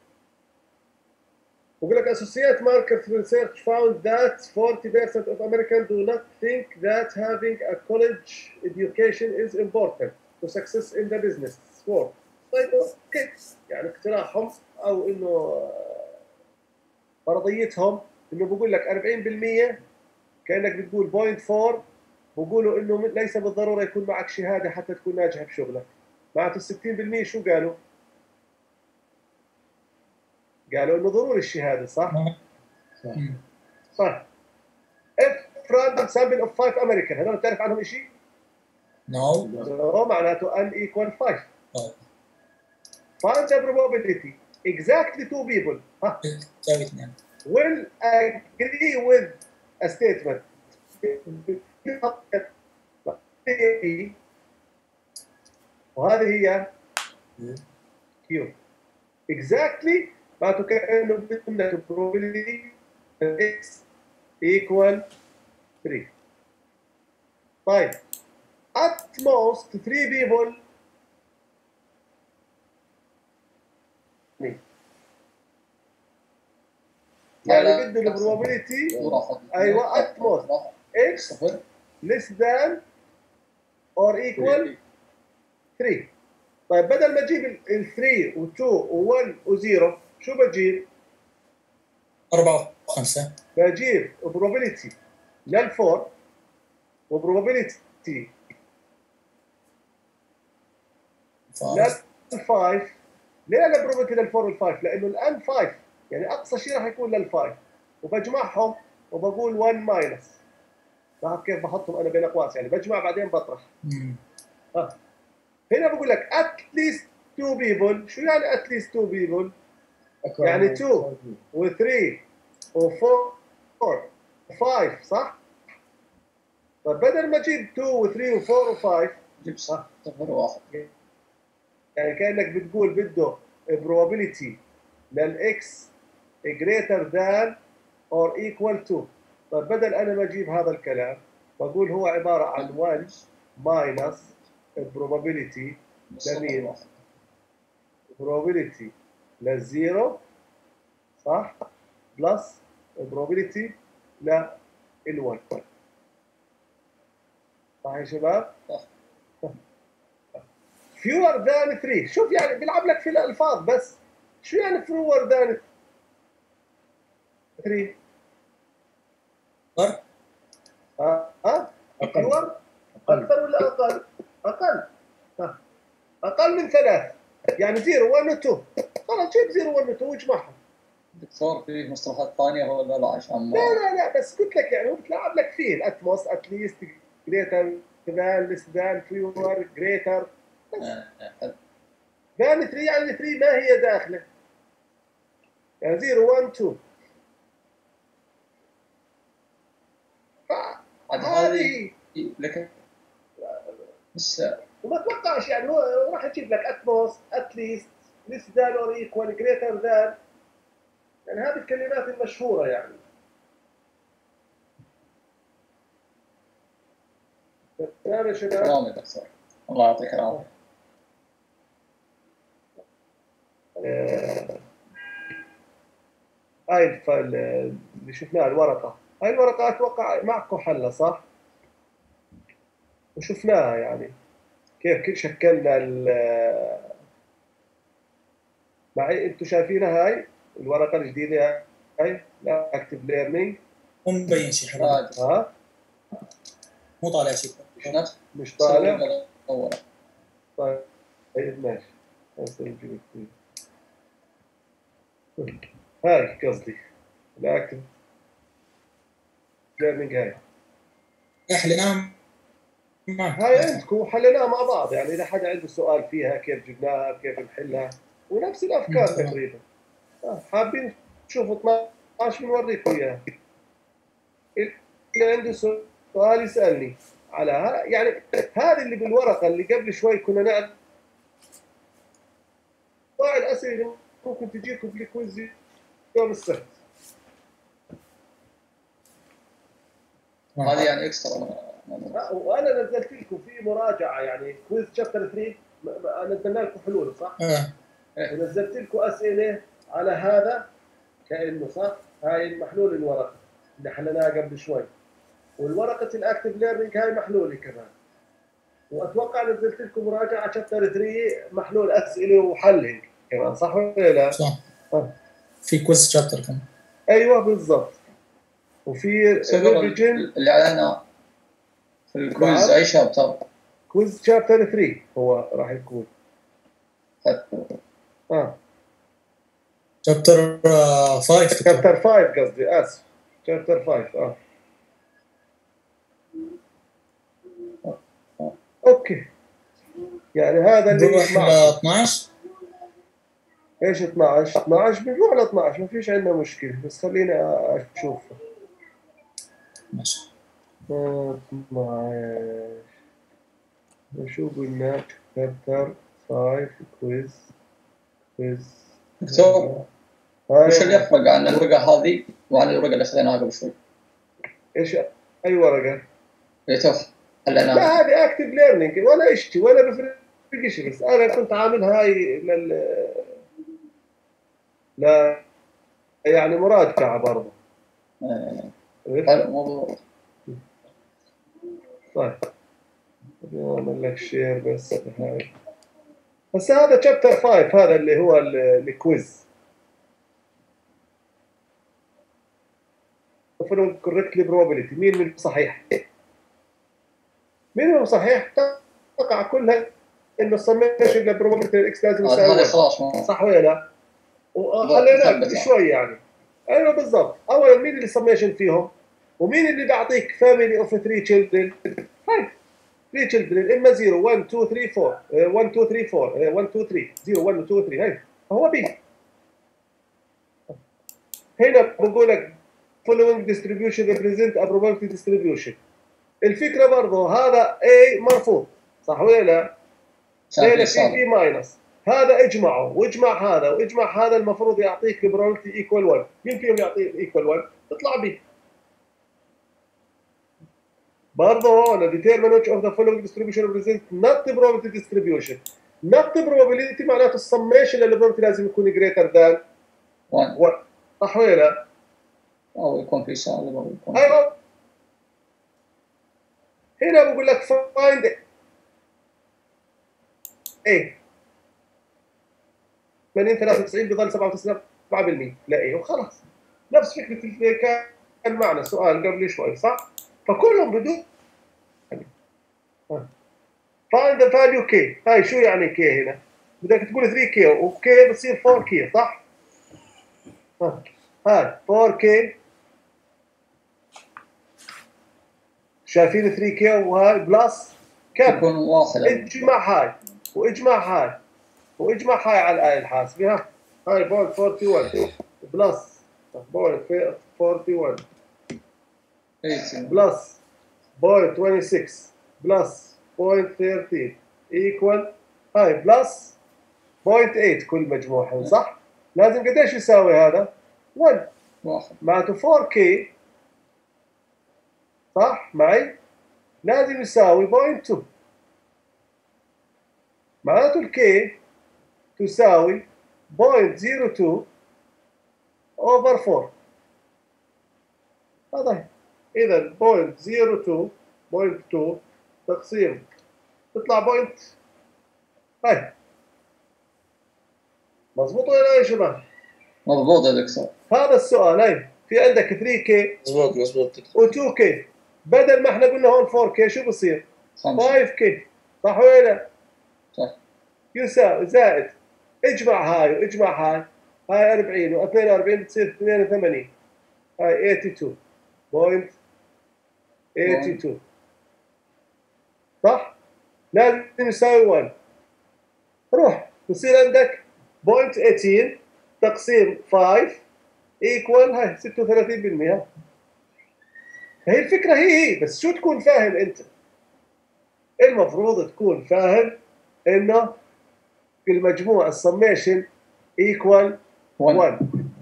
بقول لك associate market research found that forty percent of Americans do not think that having a college education is important to success in the business world. طيب اوكي يعني اقتراحهم او انه فرضيتهم انه بقول لك أربعين بالمئة كانك بتقول صفر فاصلة أربعة بقولوا انه ليس بالضروره يكون معك شهاده حتى تكون ناجح بشغلك. معناته ستين بالمئة شو قالوا؟ قالوا انه ضروري الشهاده صح؟ صح. صح. if random sample of five American هذول بتعرف عنهم شيء؟ No. no معناته n equal five. طيب. find the probability exactly two people ها تساوي اثنين. will agree with a statement. وهذه هي Q. Exactly معناته كأنه بدنا probability x equal three. طيب at most three people يعني بده البروبابيلتي ايوه at most x less than or equal ثلاثة. طيب بدل ما اجيب ال ثلاثة و اثنين و واحد و صفر شو بجيب؟ أربعة وخمسة. بجيب probability لل أربعة و probability لل فايف. خمسة. ليه ال probability لل أربعة وال خمسة؟ لانه الان خمسة يعني اقصى شيء راح يكون لل خمسة، وبجمعهم وبقول واحد ماينس. لاحظ كيف بحطهم انا بين اقواس، يعني بجمع بعدين بطرح. مم. اه هنا بقول لك at least two people. شو يعني at least two people؟ يعني اثنين و ثلاثة و أربعة و خمسة صح؟ طيب بدل ما اجيب اثنين و ثلاثة و أربعة و خمسة جيب صفر واحد. يعني كانك بتقول بده probability للاكس greater than or equal to. طيب بدل انا ما اجيب هذا الكلام بقول هو عباره عن واحد minus probability لمين؟ probability للزيرو صح؟ بلس probability للواحد. صح يا شباب؟ صح. fewer than ثلاثة. شوف يعني بيلعب لك في الالفاظ بس. شو يعني fewer than ثلاثة؟ أكثر. ها ها؟ أقل. fewer اكثر ولا اقل؟ اقل. ها. اقل من ثلاث يعني صفر واحد اثنين. خلاص جيب صفر واحد اثنين واجمعهم. دكتور في مصطلحات ثانية ولا لا عشان ما لا لا لا بس قلت لك يعني هو بتلعب لك فيه الاتموس اتليست جريتر ذان ليس ذان فيور جريتر آه، آه، ذان ثلاثة يعني ثلاثة ما هي داخله يعني صفر واحد اثنين. عاد هذه هذه لكن بس وما توقعش يعني هو راح يجيب لك اتموس اتليست ليس ذان اور ايكوال جريتر ذان، يعني هذه الكلمات المشهوره يعني. تمام يا شباب؟ تمام يا دكتور، الله يعطيك العافية. آه، هاي الفايل اللي شفناها الورقة، هاي الورقة أتوقع معكم حلها صح؟ وشفناها يعني كيف كيف شكلنا ال معي أنتم شايفينها هاي الورقة الجديدة هاي الأكتيف ليرنينج. مو مبين شيء حلو. آه، ها؟ مو طالع شيء. نفس مش طالع؟ الأول. طيب طيب ماشي. هسه نجيب كتير. هاي قصدي الأكتيف ليرنينج هاي. احلنا ما هاي عندكم حليناها مع بعض، يعني اذا حدا عنده سؤال فيها كيف جبناها كيف نحلها ونفس الافكار مم، تمام. تقريبا. آه، حابين تشوفوا اثناشر بنوريكم اياها. اللي عنده سؤال يسالني على ها يعني هذه اللي بالورقه اللي قبل شوي كنا نعرف انواع الاسئله اللي ممكن تجيكم في الكويز يوم السبت. هذه يعني اكسترا. آه، وانا نزلت لكم في مراجعه يعني كويز شابتر ثلاثة م- م- نزلنا لكم حلول صح؟ آه. ونزلت لكم اسئله على هذا كانه صح. هاي المحلول الورقه اللي حليناها قبل شوي، والورقه الاكتف ليرنينج هاي محلوله كمان. واتوقع نزلت لكم مراجعه شابتر ثلاثة محلول اسئله وحل هيك كمان صح ولا لا؟ صح. آه. في كويز شابتر كمان. ايوه بالضبط. وفي ريفيجن اللي علينا في الكويز نعم. اي شابتر؟ كويز شابتر ثلاثة هو راح يكون اه شابتر خمسة. شابتر خمسة قصدي اسف شابتر خمسة اه اوكي يعني هذا اللي نروح ل معكم. اثناشر. ايش اثناشر؟ اثناشر بنروح ل اثناشر ما فيش عندنا مشكله، بس خليني اشوف. ماشي. اثناشر شو قلنا؟ شابتر خمسة كويز كويز دكتور هاي وش اللي يفرق عن الورقة هذه وعن الورقة اللي اخذناها قبل شوي؟ ايش اي ورقه؟ اللي توف لا حليناها. هذه اكتف ليرنينج ولا اشتي ولا بفرق شيء، بس انا كنت عاملها هاي لل لا يعني مراجعه برضه. آه، عرفت؟ حلو موضوع. طيب اعمل لك شير بس هاي هسه هذا شابتر خمسة، هذا اللي هو الكويز. following correctly probability، مين من صحيح؟ مين من صحيح؟ تقع كلها انه السميشن للبروبابيلتي الاكس لازم يساوي هذا واحد. خلاص ما صح ولا لا؟ وخلينا شوي يعني. ايوه بالضبط. اولا مين اللي سميشن فيهم؟ ومين اللي بيعطيك فاميلي اوف ثلاثة تشيلدرن؟ هاي ثلاثة تشيلدرن، اما صفر واحد اثنين ثلاثة أربعة واحد اثنين ثلاثة أربعة واحد اثنين ثلاثة صفر واحد اثنين ثلاثة، هاي فهو بي. هنا بقول لك following distribution represent a probability distribution. الفكره برضه هذا A مرفوض، صح ولا لا؟ هنا في بي ماينس، هذا اجمعه واجمع هذا واجمع هذا، المفروض يعطيك probability equal واحد. مين فيهم يعطيك equal واحد؟ تطلع بي. برضه هون determine which of the following distribution represent not the probability distribution. not the probability معناته السميشن للبروبابيلتي لازم يكون greater than واحد، صح ولا لا؟ أو يكون في سالب أو يكون ايوه. هنا بقول لك find A. ثمانين ثلاثة وتسعين بضل سبعة وتسعين أربعة بالمئة لا ايه وخلاص. نفس فكره اللي كان معنا سؤال قبل شوي، صح؟ فكلهم بدون find the value k. هاي شو يعني k هنا؟ بدك تقول ثلاثة كي وk بتصير أربعة كي، صح؟ هاي أربعة كي، شايفين ثلاثة كي وهاي بلس كم؟ يكون واحد. اجمع هاي واجمع هاي واجمع هاي على الآلة الحاسبة. ها هاي بوينت واحد وأربعين بلس بوينت واحد وأربعين بلس بوينت ستة وعشرين بلس بوينت ثلاثة عشر ايكوال هاي بلس بوينت ثمانية كل مجموعهم، صح؟ لازم قديش يساوي هذا؟ واحد. واحد معناته أربعة كي، صح معي؟ لازم يساوي بوينت اثنين. معناته الكي تساوي بوينت صفر اثنين اوفر أربعة. هذا اذا بوينت صفر اثنين بوينت اثنين تقسيم تطلع بوينت. هاي مضبوط ولا لا يا شباب؟ مضبوط يا دكتور. هذا السؤال. هاي في عندك ثلاثة كي مظبوط مظبوط و اثنين كي، بدل ما احنا قلنا هون أربعة كي شو بصير؟ خمسة خمسة كي، صح ولا لا؟ صح. يساوي زائد اجمع هاي واجمع هاي، هاي أربعين واثنين وأربعين بتصير اثنين وثمانين، هاي اثنين وثمانين بوينت ثمانية وثمانين، صح؟ لازم يساوي واحد. روح بصير عندك بوينت ثمانية عشر تقسيم خمسة ايكوال هاي ستة وثلاثين بالمئة. هي الفكره هي هي بس شو تكون فاهم انت؟ المفروض تكون فاهم انه المجموع السميشن ايكوال واحد،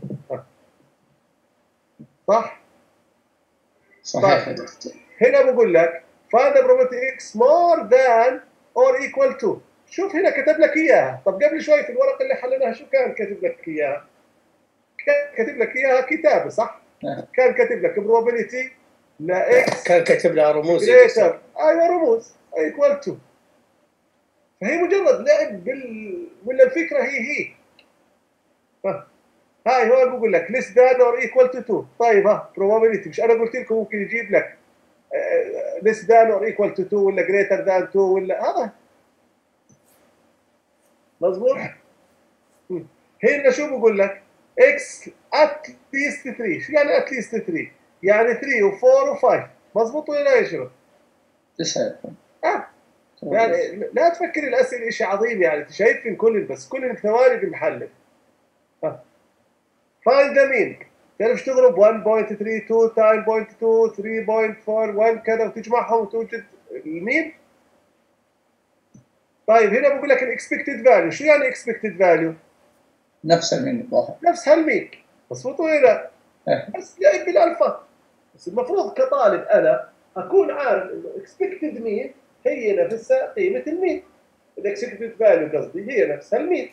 صح؟ صحيح يا دكتور. هنا بقول لك find the probability x more than or equal to. شوف هنا كتب لك اياها. طب قبل شوي في الورقه اللي حليناها شو كان كاتب لك اياها؟ كان كاتب لك اياها كتابه، صح؟ نعم. كان كاتب لك probability لا x كان كاتب لها رموز. greater، ايوه رموز equal to. فهي مجرد لعب بال ولا الفكره هي هي. ها. هاي هو بقول لك less than or equal to two. طيب ها probability مش انا قلت لكم ممكن يجيب لك less than or equal to two ولا greater than two ولا هذا مظبوط. هنا شو بقول لك x at least ثلاثة. شو يعني at least ثلاثة؟ يعني ثلاثة و أربعة و خمسة. مظبوط ولا لا يا شباب؟ تسعة. اه يعني لا تفكر الاسئله شيء عظيم، يعني شايف من كل بس كل ثواني بمحلل. ها فايند ذا مين، تعرف تضرب واحد فاصلة ثلاثة اثنين تايم صفر فاصلة اثنين ثلاثة فاصلة أربعة واحد كذا وتجمعهم وتوجد المين. طيب هنا بقول لك الاكسبكتد فاليو. شو يعني اكسبكتد فاليو؟ نفس المين ظاهر. نفس هالمين. مظبوط ولا لا؟ بس لعب بالالفا. بس المفروض كطالب انا اكون عارف انه اكسبكتد مين هي نفسها قيمه المين. الاكسبكتد فاليو قصدي هي نفسها المين،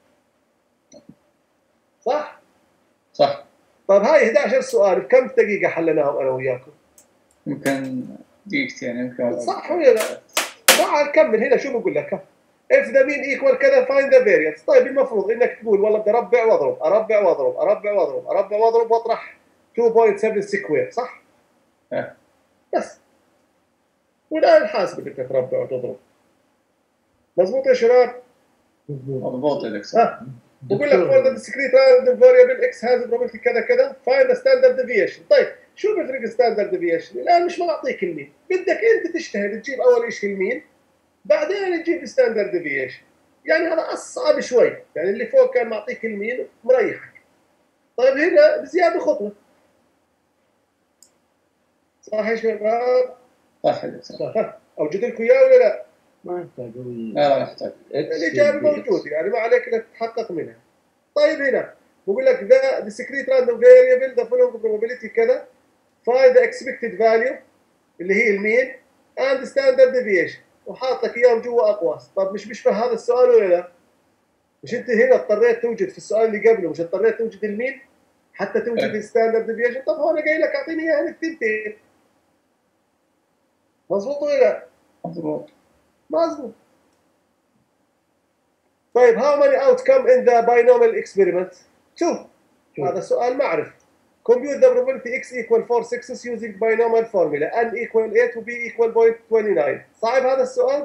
صح؟ صح. طيب هاي أحد عشر سؤال بكم دقيقه حليناهم انا وياكم؟ يمكن دقيقتين يمكن. صح ولا لا؟ تعال كمل هنا. شو بقول لك؟ if the mean equal كذا find the variance. طيب المفروض انك تقول والله بدي اربع واضرب اربع واضرب اربع واضرب اربع واضرب واطرح اثنين فاصلة سبعة سكوير، صح؟ إيه. بس والان حاسب انك تربع وتضرب. مضبوط يا شباب؟ مضبوط يا دكتور. ها بقول لك for the discrete random variable x has probability كذا كذا find the standard deviation. طيب شو بيفرق standard deviation؟ الان مش معطيك المين، بدك انت تجتهد تجيب اول شيء المين بعدين تجيب ستاندرد ديفيشن. يعني هذا اصعب شوي، يعني اللي فوق كان معطيك المين مريحك. طيب هنا بزياده خطوه، صح يا شباب؟ صح يا دكتور. ها اوجد لكم اياه ولا لا؟ ما يحتاج أقول لا لا نحتاج. الاجابه موجوده يعني ما عليك انك تتحقق منها. طيب هنا بقول لك ذا discrete random variable the following probability كذا find the expected value اللي هي المين and standard deviation وحاط لك اياهم جوا اقواس. طب مش بيشبه هذا السؤال ولا لا؟ مش انت هنا اضطريت توجد في السؤال اللي قبله مش اضطريت توجد المين حتى توجد الستاندرد ديفيشن؟ طب هو انا قايل لك اعطيني اياها الثنتين. مظبوط ولا لا؟ مضبوط. مظبوط. طيب how many outcome in the binomial experiment؟ two. هذا سؤال معرفي. Compute the probability x equal four sixes using binomial formula n equal eight و b equal zero point two nine. صعب هذا السؤال؟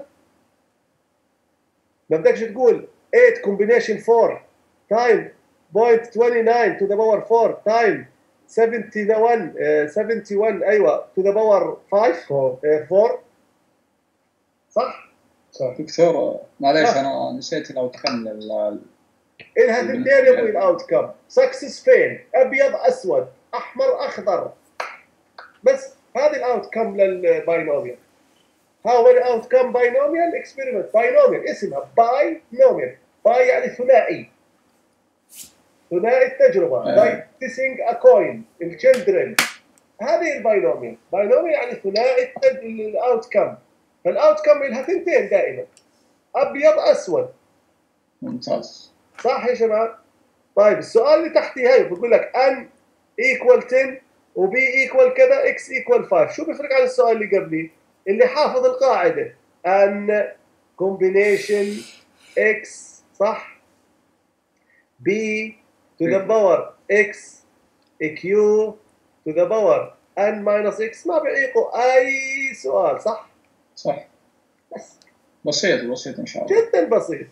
ما بدكش تقول eight combination four time zero point two nine to the power four time seventy-one uh, seventy-one ايوه to the power five uh, four صح؟ صح. دكتور معليش آه. انا نسيت لو دخلنا ال- إلها ثنتين يا ابوي الاوت كم. سكسس فين؟ ابيض اسود احمر اخضر. بس هذه الاوت كم للباينوميال. هاو ماني اوت كم باينوميال اكسبيرمنت. باينوميال اسمها باينوميال. باي يعني ثنائي. ثنائي التجربه. باي تيسينج ا كوين. التشلدرن. هذه الباينوميال. باينوميال يعني ثنائي الاوت كم. فالاوت كم لها ثنتين دائما. ابيض اسود. ممتاز. صح يا شباب؟ طيب السؤال اللي تحتي هاي بقول لك n equal ten و b equal كذا x equal five. شو بيفرق عن السؤال اللي قبلي؟ اللي حافظ القاعدة n combination x صح؟ b to the power x q to the power n minus x ما بيعيقوا أي سؤال صح؟ صح. بس بسيط بسيط ان شاء الله. جدا بسيط.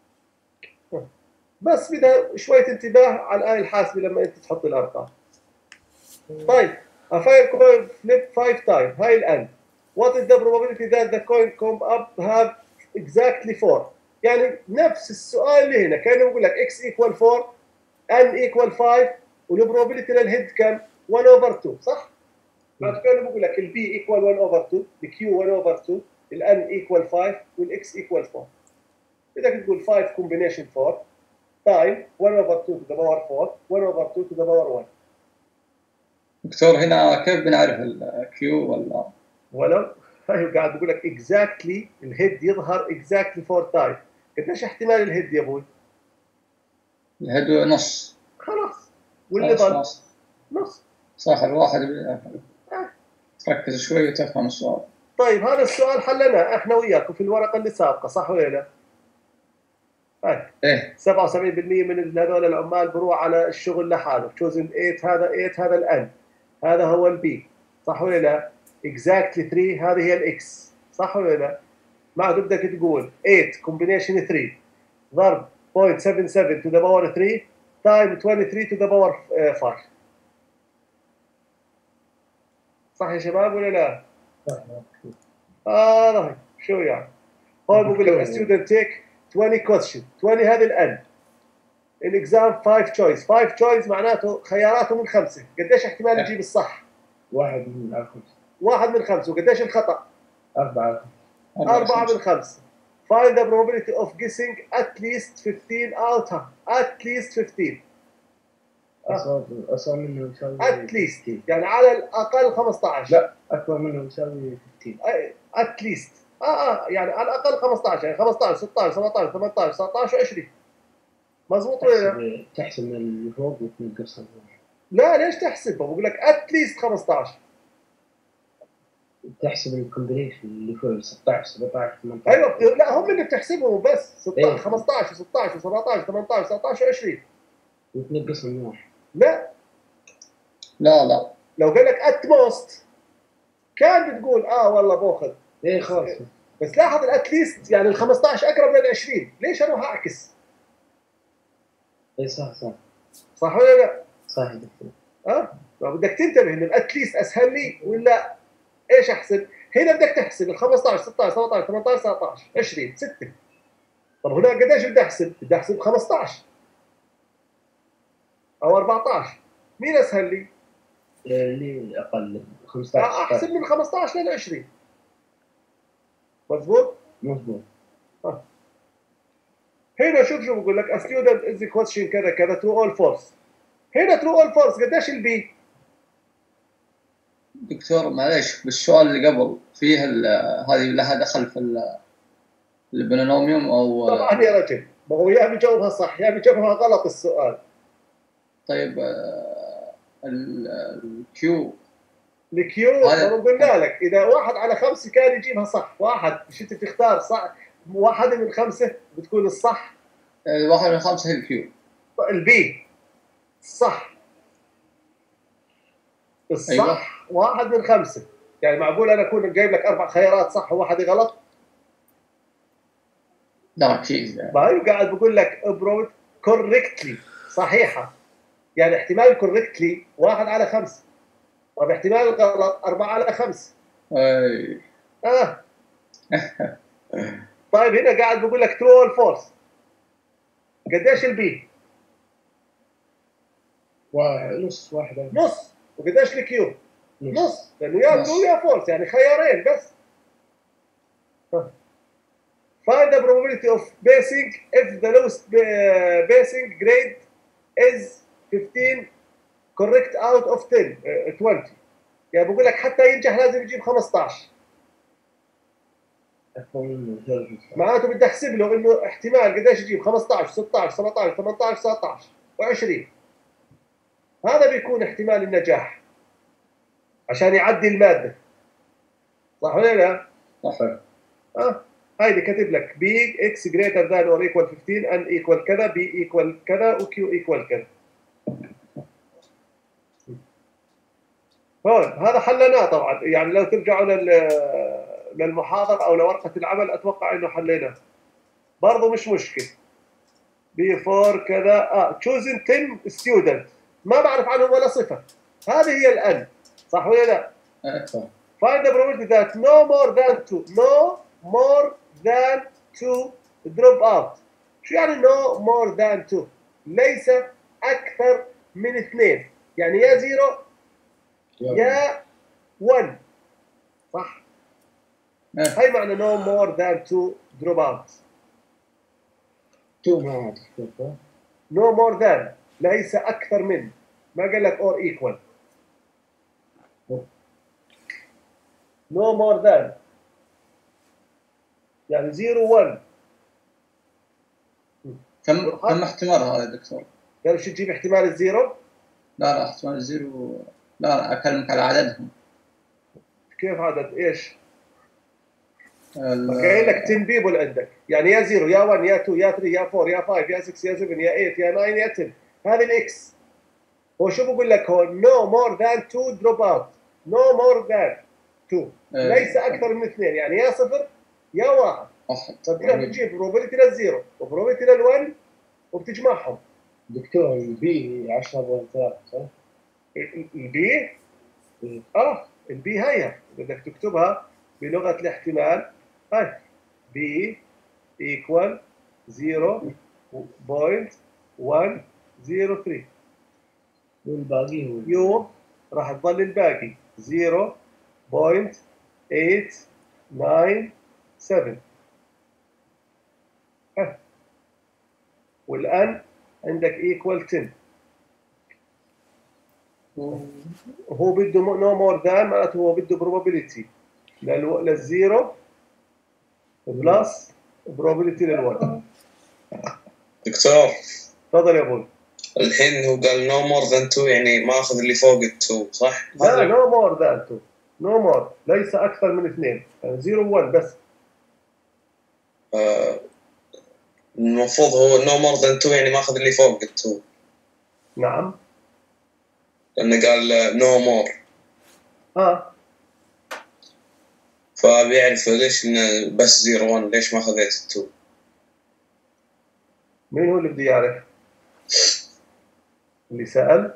بس بدها شوية انتباه على الآلة الحاسبة لما أنت تحط الأرقام. طيب a fire coin flip five times هاي الآن. What is the probability that the coin come up have exactly four؟ يعني نفس السؤال اللي هنا كان يقول لك x equal four n equal five والprobability للهيد كم؟ one over two صح؟ بعد كده بقول لك ال b equal one over two ال q one over two ال n equal five وال x equal four. بدك تقول five combination four time one over two to the power four one over two to the power one. دكتور هنا كيف بنعرف الكيو ولا؟ ولو هاي قاعد بقول لك exactly الهيد يظهر exactly four time. قديش احتمال الهيد يا ابوي؟ الهيد نص. خلاص واللي ضل نص. نص. صح الواحد تركز شوي وتفهم السؤال. طيب هذا السؤال حلناه احنا وياكم في الورقه اللي سابقه صح ولا لا؟ هاي ايه سبعة وسبعين بالمئة من هذول العمال بروح على الشغل لحاله. تشوزن ثمانية هذا ثمانية هذا الان هذا هو البي صح ولا لا؟ exactly three هذه هي الاكس صح ولا لا؟ ما بدك تقول eight combination three ضرب zero point seven seven to the power three time twenty-three to the power five. صح يا شباب ولا لا؟ هذا آه شو يعني؟ هون بقول لك student take twenty question twenty هذه الان الاكزام five choice five choice معناته خياراته من خمسه. قديش احتمال يجيب الصح؟ واحد من الخمسة. واحد من خمسه. وقديش الخطأ؟ أربعة. أربعة من خمسة. Find the probability of guessing at least fifteen out at least fifteen. أصغر أصغر منه يساوي at least يعني على الأقل خمسة عشر. لا أكبر منه يساوي fifteen. at least آه آه يعني على الأقل خمسة عشر يعني خمسة عشر ستة عشر سبعة عشر ثمانية عشر تسعة عشر عشرين. مظبوط ولا لا؟ تحسب اللي فوق وتنقصها. لا ليش تحسب؟ بقول لك at least خمسة عشر. تحسب الكومبينيشن اللي فوق ستة عشر سبعة عشر ثمانية عشر. ايوه لا هم اللي بتحسبهم بس ستة عشر إيه. خمسة عشر ستة عشر سبعة عشر ثمانية عشر تسعة عشر عشرين. وتنقص من واحد. لا لا لا لو قال لك ات موست كان بتقول اه والله باخذ. ايه خلاص. بس لاحظ الاتليست يعني ال خمسة عشر اقرب لل عشرين، ليش اروح اعكس؟ ايه صح صح صح ولا لا؟ صح يا دكتور. اه بدك تنتبه انه الاتليست اسهل لي ولا ايش احسب؟ هنا بدك تحسب ال خمسة عشر ستة عشر سبعة عشر ثمانية عشر تسعة عشر عشرين ستة. طب هناك قديش بدي احسب؟ بدي احسب خمسة عشر او أربعة عشر، مين اسهل لي؟ اللي اقل خمسة عشر. آه احسب من خمسة عشر لل عشرين. مضبوط؟ مضبوط. آه. هنا شوف شو بقول لك a student is the question كذا كذا true all false. هنا true all false قديش البي؟ دكتور معلش بالسؤال اللي قبل فيه هذه لها دخل في البولينوميوم او طبعا يا رجل، ما هو يا بيجاوبها صح يا بيجاوبها غلط السؤال. طيب الكيو الكيو ما قلنا لك اذا واحد على خمسه كان يجيبها صح، واحد مش انت بتختار صح واحد من خمسه بتكون الصح. واحد من خمسه هي الكيو. البي صح الصح. أيوة. واحد من خمسه، يعني معقول انا اكون جايب لك اربع خيارات صح وواحد غلط؟ لا اكيد. ما قاعد بقول لك ابروت كوركتلي صحيحه، يعني احتمال كوركتلي واحد على خمسه. طب احتمال الغلط أربعة على خمسة. اي اه طيب هنا قاعد بقول لك ترو ولا فولس. قديش البي؟ واحد نص واحد نص. وقديش الكيو؟ نص، لانه يا ترو يا فولس، يعني خيارين بس. Find the probability of basing if the lowest basing grade is fifteen correct out of ten twenty. يعني بقول لك حتى ينجح لازم يجيب خمسة عشر. معناته بدي احسب له انه احتمال قديش يجيب خمسة عشر ستة عشر سبعة عشر ثمانية عشر تسعة عشر وعشرين. هذا بيكون احتمال النجاح عشان يعدي الماده. صح ولا لا؟ صح. اه هيدي كاتب لك بي اكس greater than or equal خمستاشر ان equal كذا بي equal كذا وكيو equal كذا. هون هذا حلناه طبعا، يعني لو ترجعوا لل للمحاضرة او لورقة العمل اتوقع انه حليناه. برضه مش مشكلة. بي فور كذا اه chosen ten student ما بعرف عنهم ولا صفة. هذه هي الان صح ولا لا؟ Find the probability that no more than two no more than two drop out. شو يعني no more than two؟ ليس أكثر من اثنين، يعني يا زيرو يا واحد. صح؟ هاي معنى no more than two drop out. two ما عاد no more than ليس أكثر من، ما قال لك or equal. no more than يعني زيرو واحد. كم كم احتمال هذا يا دكتور؟ قالوا شو تجيب احتمال الزيرو؟ لا لا احتمال الزيرو لا لا اكلمك على عددهم. كيف عدد ايش؟ قايل لك عشرة بيبل عندك، يعني يا زيرو يا واحد يا اثنين يا ثلاثة يا أربعة يا خمسة يا ستة يا سبعة يا ثمانية يا تسعة يا عشرة. هذه الاكس. هو شو بقول لك هون؟ no more than two drop out. no more than two. ليس اكثر من اثنين، يعني يا صفر يا واحد. فبتروح بتجيب بروبابيلتي للزيرو وبروبابيلتي للون وبتجمعهم. دكتور البي عشرة فاصلة ثلاثة صح؟ البي؟ اه البي هي بدك تكتبها بلغة الاحتمال. هاي بي equal zero point one zero three. والباقي هو يو راح تظل الباقي zero point eight nine seven. والآن عندك equal ten. هو بده no more than معناته هو بده probability للزيرو بلس probability للون. دكتور تفضل يا ابوي. الحين هو قال no more than two، يعني ما اخذ اللي فوق التو صح؟ لا no more than two. نو مور، ليس اكثر من اثنين، يعني زيرو وان بس. آه، المفروض هو no more than two، يعني ماخذ اللي فوق التو، نعم. لأنه قال no more، اه فبيعرف ليش إنه بس زيرو وان، ليش ما خذيت التو. مين هو اللي بده يعرف؟ اللي سأل؟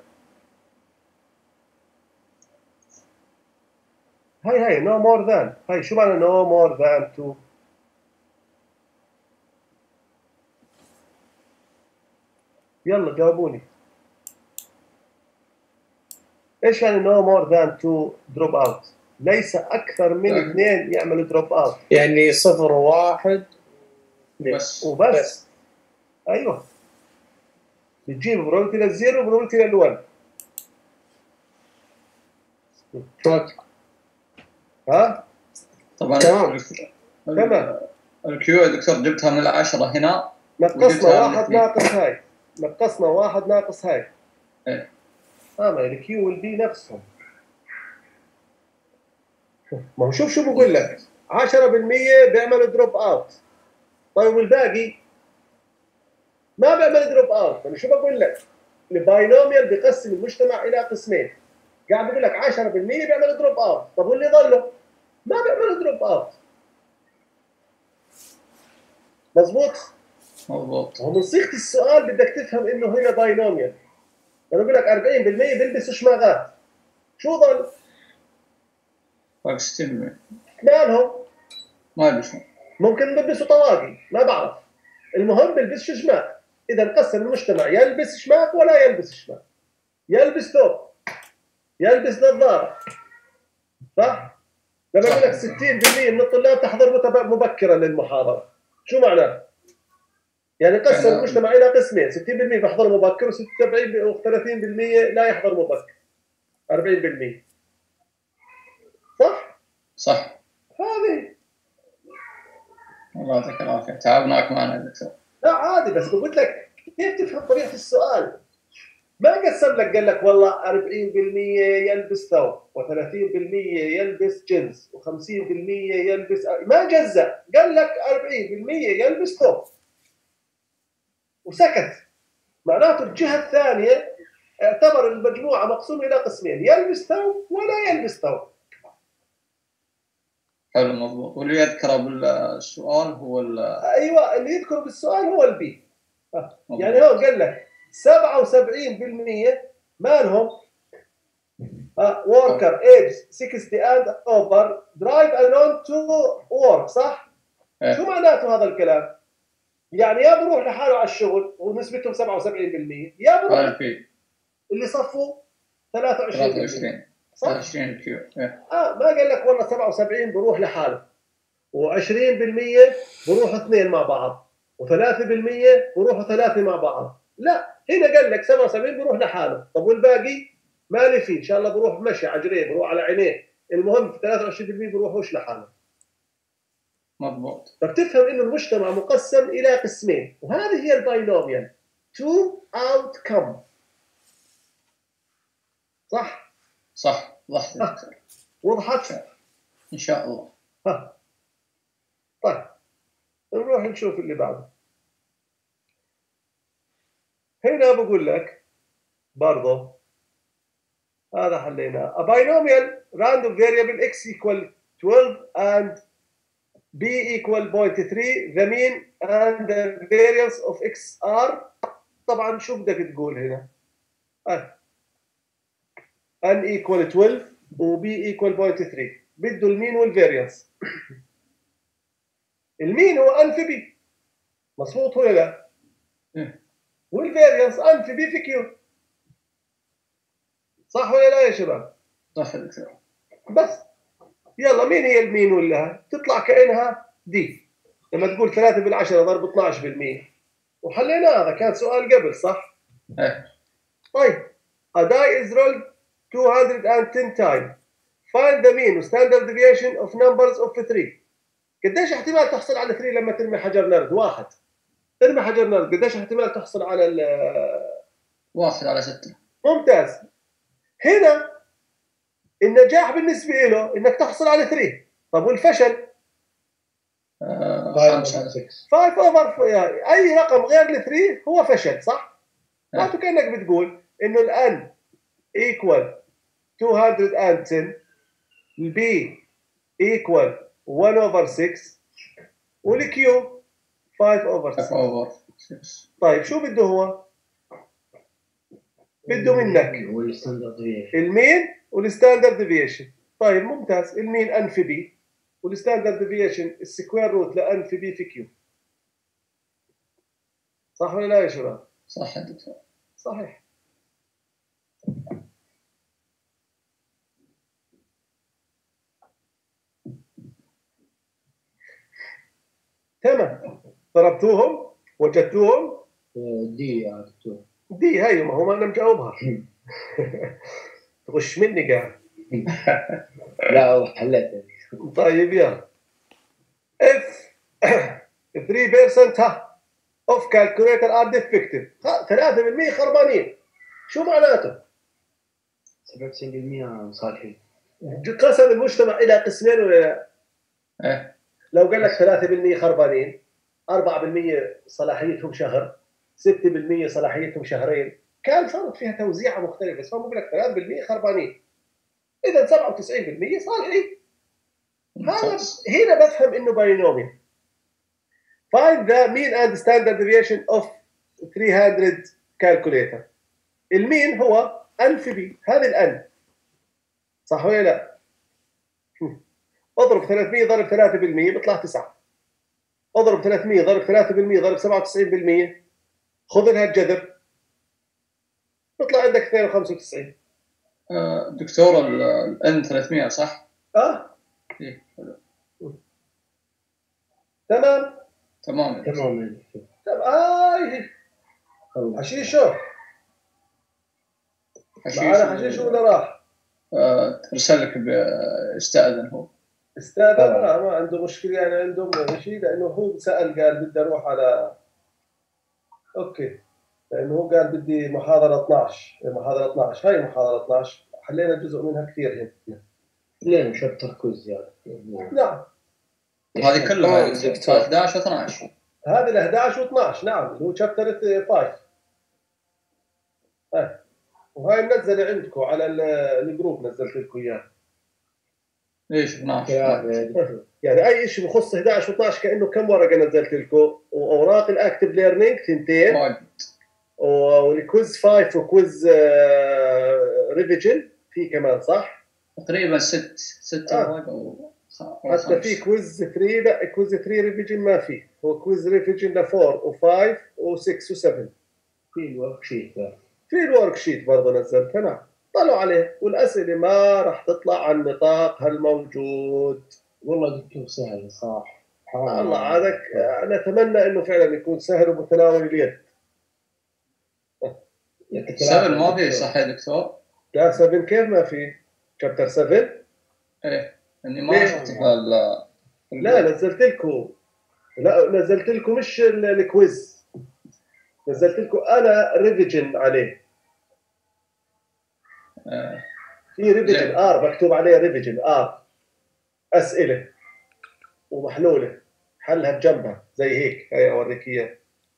هاي هاي no more than، هاي شو معنى no more than two؟ يلا جاوبوني. ايش يعني no more than two drop out؟ ليس اكثر من يعني- اثنين يعملوا دروب اوت. يعني صفر وواحد بس وبس. بس. ايوه، بتجيب بروبابيلتي للزيرو وبروبابيلتي للون. ها طبعا تمام. ال- تمام. الكيو يا دكتور جبتها من العشرة هنا، نقصنا وجبتها واحد الاثنين. ناقص هاي، نقصنا واحد ناقص هاي. إيه. اه ما الكيو والبي نفسهم. ما هو شوف شو بقول لك، عشرة بالمية بيعملوا دروب اوت. طيب والباقي ما بيعمل دروب اوت. انا شو بقول لك؟ الباينوميال بيقسم المجتمع الى قسمين. قاعد بقول لك عشرة بالمية بيعملوا دروب اوت، طب واللي ضلوا ما بيعملوا دروب اوت. مظبوط؟ مضبوط. ومن صيغه السؤال بدك تفهم انه هنا باينوميال. انا بقول لك أربعين بالمية بيلبسوا شماغات، شو ضل؟ باقي ستين بالمية مالهم؟ ما ادري شو. ممكن بيلبسوا طواقي، ما بعرف. المهم بيلبسوا شماغ. اذا قسم المجتمع يلبس شماغ ولا يلبس شماغ، يلبس ثوب، يلبس نظاره، صح؟ لما صح. اقول لك ستين بالمية من الطلاب تحضر متب- مبكرا للمحاضره، شو معناه؟ يعني قسم يعني- المجتمع الى قسمين، ستين بالمية بيحضر مبكر و70 و30 بالمية لا يحضر مبكر، أربعين بالمية. صح؟ صح. هذه الله يعطيك العافية، تعبناك معنا يا دكتور. لا عادي، بس بقول لك كيف تفهم طبيعه السؤال. ما قسم لك قال لك والله أربعين بالمية يلبس ثوب و30% يلبس جنس و50% يلبس، ما جزأ، قال لك أربعين بالمية يلبس ثوب وسكت. معناته الجهة الثانية اعتبر المجموعة مقسومة إلى قسمين، يلبس ثوب ولا يلبس ثوب. حلو مضبوط. واللي يذكره بالسؤال هو ال أيوة، اللي يذكر بالسؤال هو البي. يعني هو قال لك سبعة وسبعين بالمية مالهم worker age sixty and over drive alone to work، صح؟ إيه. شو معناته هذا الكلام؟ يعني يا بروح لحاله على الشغل ونسبتهم سبعة وسبعين بالمية، يا بروح هذا في اللي صفوا ثلاثة وعشرين بالمية. ثلاثة وعشرين صح؟ ثلاثة وعشرين كيو. إيه. اه ما قال لك والله سبعة وسبعين بروح لحاله و20% بروحوا اثنين مع بعض و3% بروحوا ثلاثه مع بعض. لا، هنا قال لك سبعة وسبعين بروح لحاله، طب والباقي مالي فيه، ان شاء الله بروح مشي على جريه، بروح على عينيه، المهم ثلاثة وعشرين بالمية بروحوش لحاله. مضبوط. فبتفهم انه المجتمع مقسم الى قسمين، وهذه هي الباينوميال تو outcome. صح؟ صح. ضحك يا دكتور. وضحت؟ ان شاء الله. ها طيب نروح نشوف اللي بعده. هنا بقول لك برضه هذا حليناه. A binomial random variable x equal twelve and b equal zero point three, the mean and the variance of x are. طبعا شو بدك تقول هنا؟ آه. n equal twelve و b equal zero point three، بده المين والفاريانس. المين هو n في b، مظبوط ولا لا؟ إيه. والفاريانس n في b في q، صح ولا لا يا شباب؟ صح يا دكتور. بس يلا مين هي المين ولا تطلع كأنها دي لما تقول ثلاثة بالعشرة ضرب اثناشر بالمية، وحلينا هذا كان سؤال قبل، صح؟ إيه. طيب a die is rolled two hundred ten times, find the mean standard deviation of numbers of three. قديش احتمال تحصل على ثلاثة لما ترمي حجر نرد واحد؟ ترمي حجر نرد قديش احتمال تحصل على ال واحد على ستة. ممتاز. هنا النجاح بالنسبه له انك تحصل على ثلاثة. طب والفشل؟ آه، خمسة خمسة. خمسة اوفر، يعني اي رقم غير الثلاثة هو فشل، صح؟ معناته كانك بتقول انه الان equal مئتين وعشرة، البي equal واحد over ستة، والكيو خمسة over ستة. أوفر. طيب شو بده هو؟ بده منك والستاندرد ديفيشن. المين والستاندرد ديفيشن. طيب ممتاز، المين ان في بي والستاندرد ديفيشن السكوير روت لان في بي في كيو. صح ولا لا يا شباب؟ صح يا دكتور. صحيح. تمام، ضربتوهم وجدتوهم. دي يا دكتور. دي هاي ما هو ما انا مجاوبها. تغش مني قاعد. لا حليتها. طيب يلا. if ثلاثة بالمية ها of calculator are defective، ثلاثة بالمية خربانين، شو معناته؟ سبعة وتسعين بالمية صالحين. قسم المجتمع الى قسمين ولا لا؟ إيه. لو قال لك ثلاثة بالمية خربانين، أربعة بالمية صلاحيتهم شهر، ستة بالمية صلاحيتهم شهرين، كان صارت فيها توزيعه مختلفه، بس هو بقول لك ثلاثة بالمية خربانين، اذا سبعة وتسعين بالمية صالحين. هذا هنا بفهم انه باينوميال. Find the mean and standard deviation of ثلاث مية calculator. المين هو ان في بي، هذه الان، صح ولا لا؟ اضرب ثلاثمية ضرب ثلاثة بالمية بيطلع تسعة. اضرب ثلاثمية ضرب ثلاثة بالمية ضرب سبعة وتسعين بالمية، خذ لها الجذر بيطلع عندك اثنين وخمسة وتسعين. آه، دكتور ال ثلاثمية صح؟ اه إيه. تمام تمام تمام. طب اي حشيشو معنا حشيشو ولا راح؟ آه، ارسل لك استاذن هو. استاذن ما عنده مشكله، يعني عنده شيء، لانه هو سال قال بدي اروح على اوكي، لانه هو قال بدي محاضره اثنعش، محاضره اثنعش، هاي محاضره اثنعش حلينا جزء منها كثير هنا. ليه شابتر كويز يعني؟ نعم هذه كلها احد عشر و اثنعش. هذه ال احد عشر و اثنعش، نعم اللي هو شابتر خمسة. هاي وهاي منزله عندكم على الجروب، نزلت لكم اياه. ليش اثنعش؟ يعني اي شيء بخص احد عشر و اثنعش كانه كم ورقه نزلت لكم، واوراق الاكتف ليرنينج ثنتين، والكويز خمسة وكويز ريفيجن في كمان، صح؟ تقريبا ست ست آه. او حتى في كويز ثلاثة، لا كويز ثلاثة ريفيجن ما في، هو كويز ريفيجن ل أربعة و5 و6 و7. في الورك شيت، في الورك شيت برضه نزلتها، نعم طلعوا عليه، والاسئله ما راح تطلع عن نطاق هالموجود. والله دكتور سهل صح. الله عادك، نتمنى انه فعلا يكون سهل ومتناول اليد. سبعة ما في صح يا دكتور؟ لا سبعة كيف ما في؟ شابتر سبعة؟ ايه اني ما شفت لا لا نزلت لكم، لا نزلت لكم مش الكويز، نزلت لكم انا ريفيجن عليه. آه. في ريفيجن ار مكتوب عليه ريفيجن ار، اسئله ومحلوله حلها بجنبها زي هيك، هي اوريك اياه.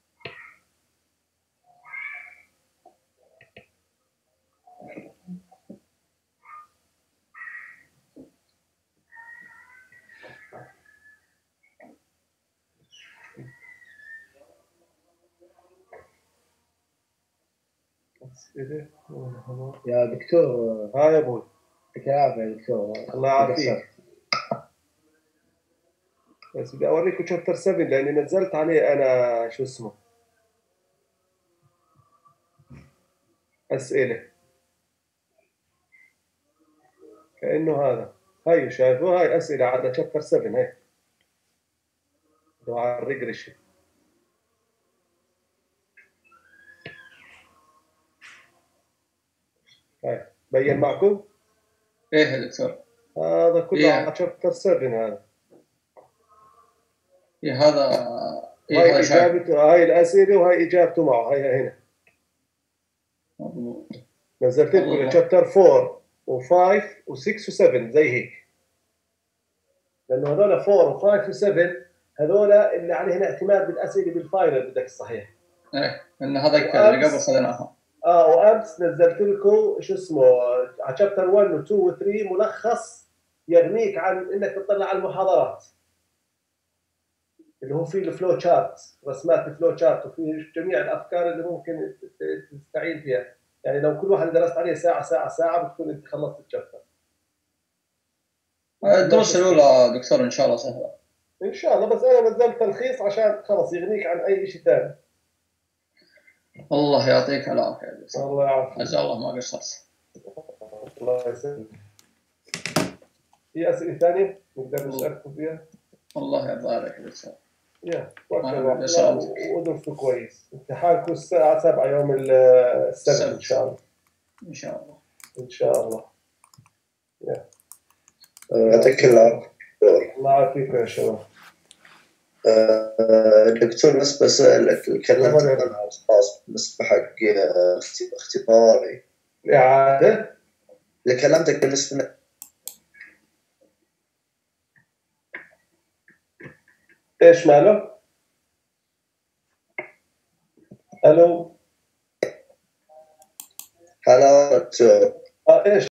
يا دكتور ها يا ابوي، يعطيك العافيه يا دكتور. الله يعافيك. بس بدي اوريكم شابتر سبعة لاني نزلت عليه انا شو اسمه اسئله، كانه هذا، هاي شايفوا هاي اسئله على شابتر سبعة، هاي لو على الريجريشن. هاي بين معكم؟ ايه يا دكتور؟ هذا كله إيه. على شابتر سبعة هذا. إيه هذا. إيه هاي هذا اجابته، هاي الاسئله وهي اجابته معه، هاي هنا مضبوط. نزلت لكم شابتر أربعة و5 و6 و7 زي هيك، لانه هذول أربعة و5 و7 هذول اللي عليهن اعتماد بالاسئله بالفاينل بدك الصحيح. ايه ان هذاك اللي قبل خذيناها. اه وامس نزلت لكم شو اسمه على شابتر واحد و2 و3 ملخص يغنيك عن انك تطلع على المحاضرات، اللي هو فيه الفلو شارت، رسمات الفلو شارت، وفيه جميع الافكار اللي ممكن تستعين فيها. يعني لو كل واحد درست عليه ساعه ساعه ساعه بتكون انت خلصت الشابتر. الدروس الاولى دكتور ان شاء الله سهله ان شاء الله، بس انا نزلت تلخيص عشان خلص يغنيك عن اي شيء ثاني. الله يعطيك العافيه يا دكتور. الله يعافيك. جزا الله ما قصرت. الله يسلمك. في اسئله ثانيه نقدر نسالكم فيها؟ الله يرضى عليك يا دكتور. يا ما توكل بسلامتك. ودرسوا كويس. امتحانكم الساعه سبعة يوم السبت ان شاء الله. ان شاء الله. ان شاء الله. يا يعطيك العافية دكتور. الله يعافيكم يا شباب. آه، دكتور بس بسألك، تكلمت عن خاص بالنسبة حق آه، اخت- اختباري اعاده. اللي كلمتك بالنسبة ايش ماله؟ الو. حالات اه ايش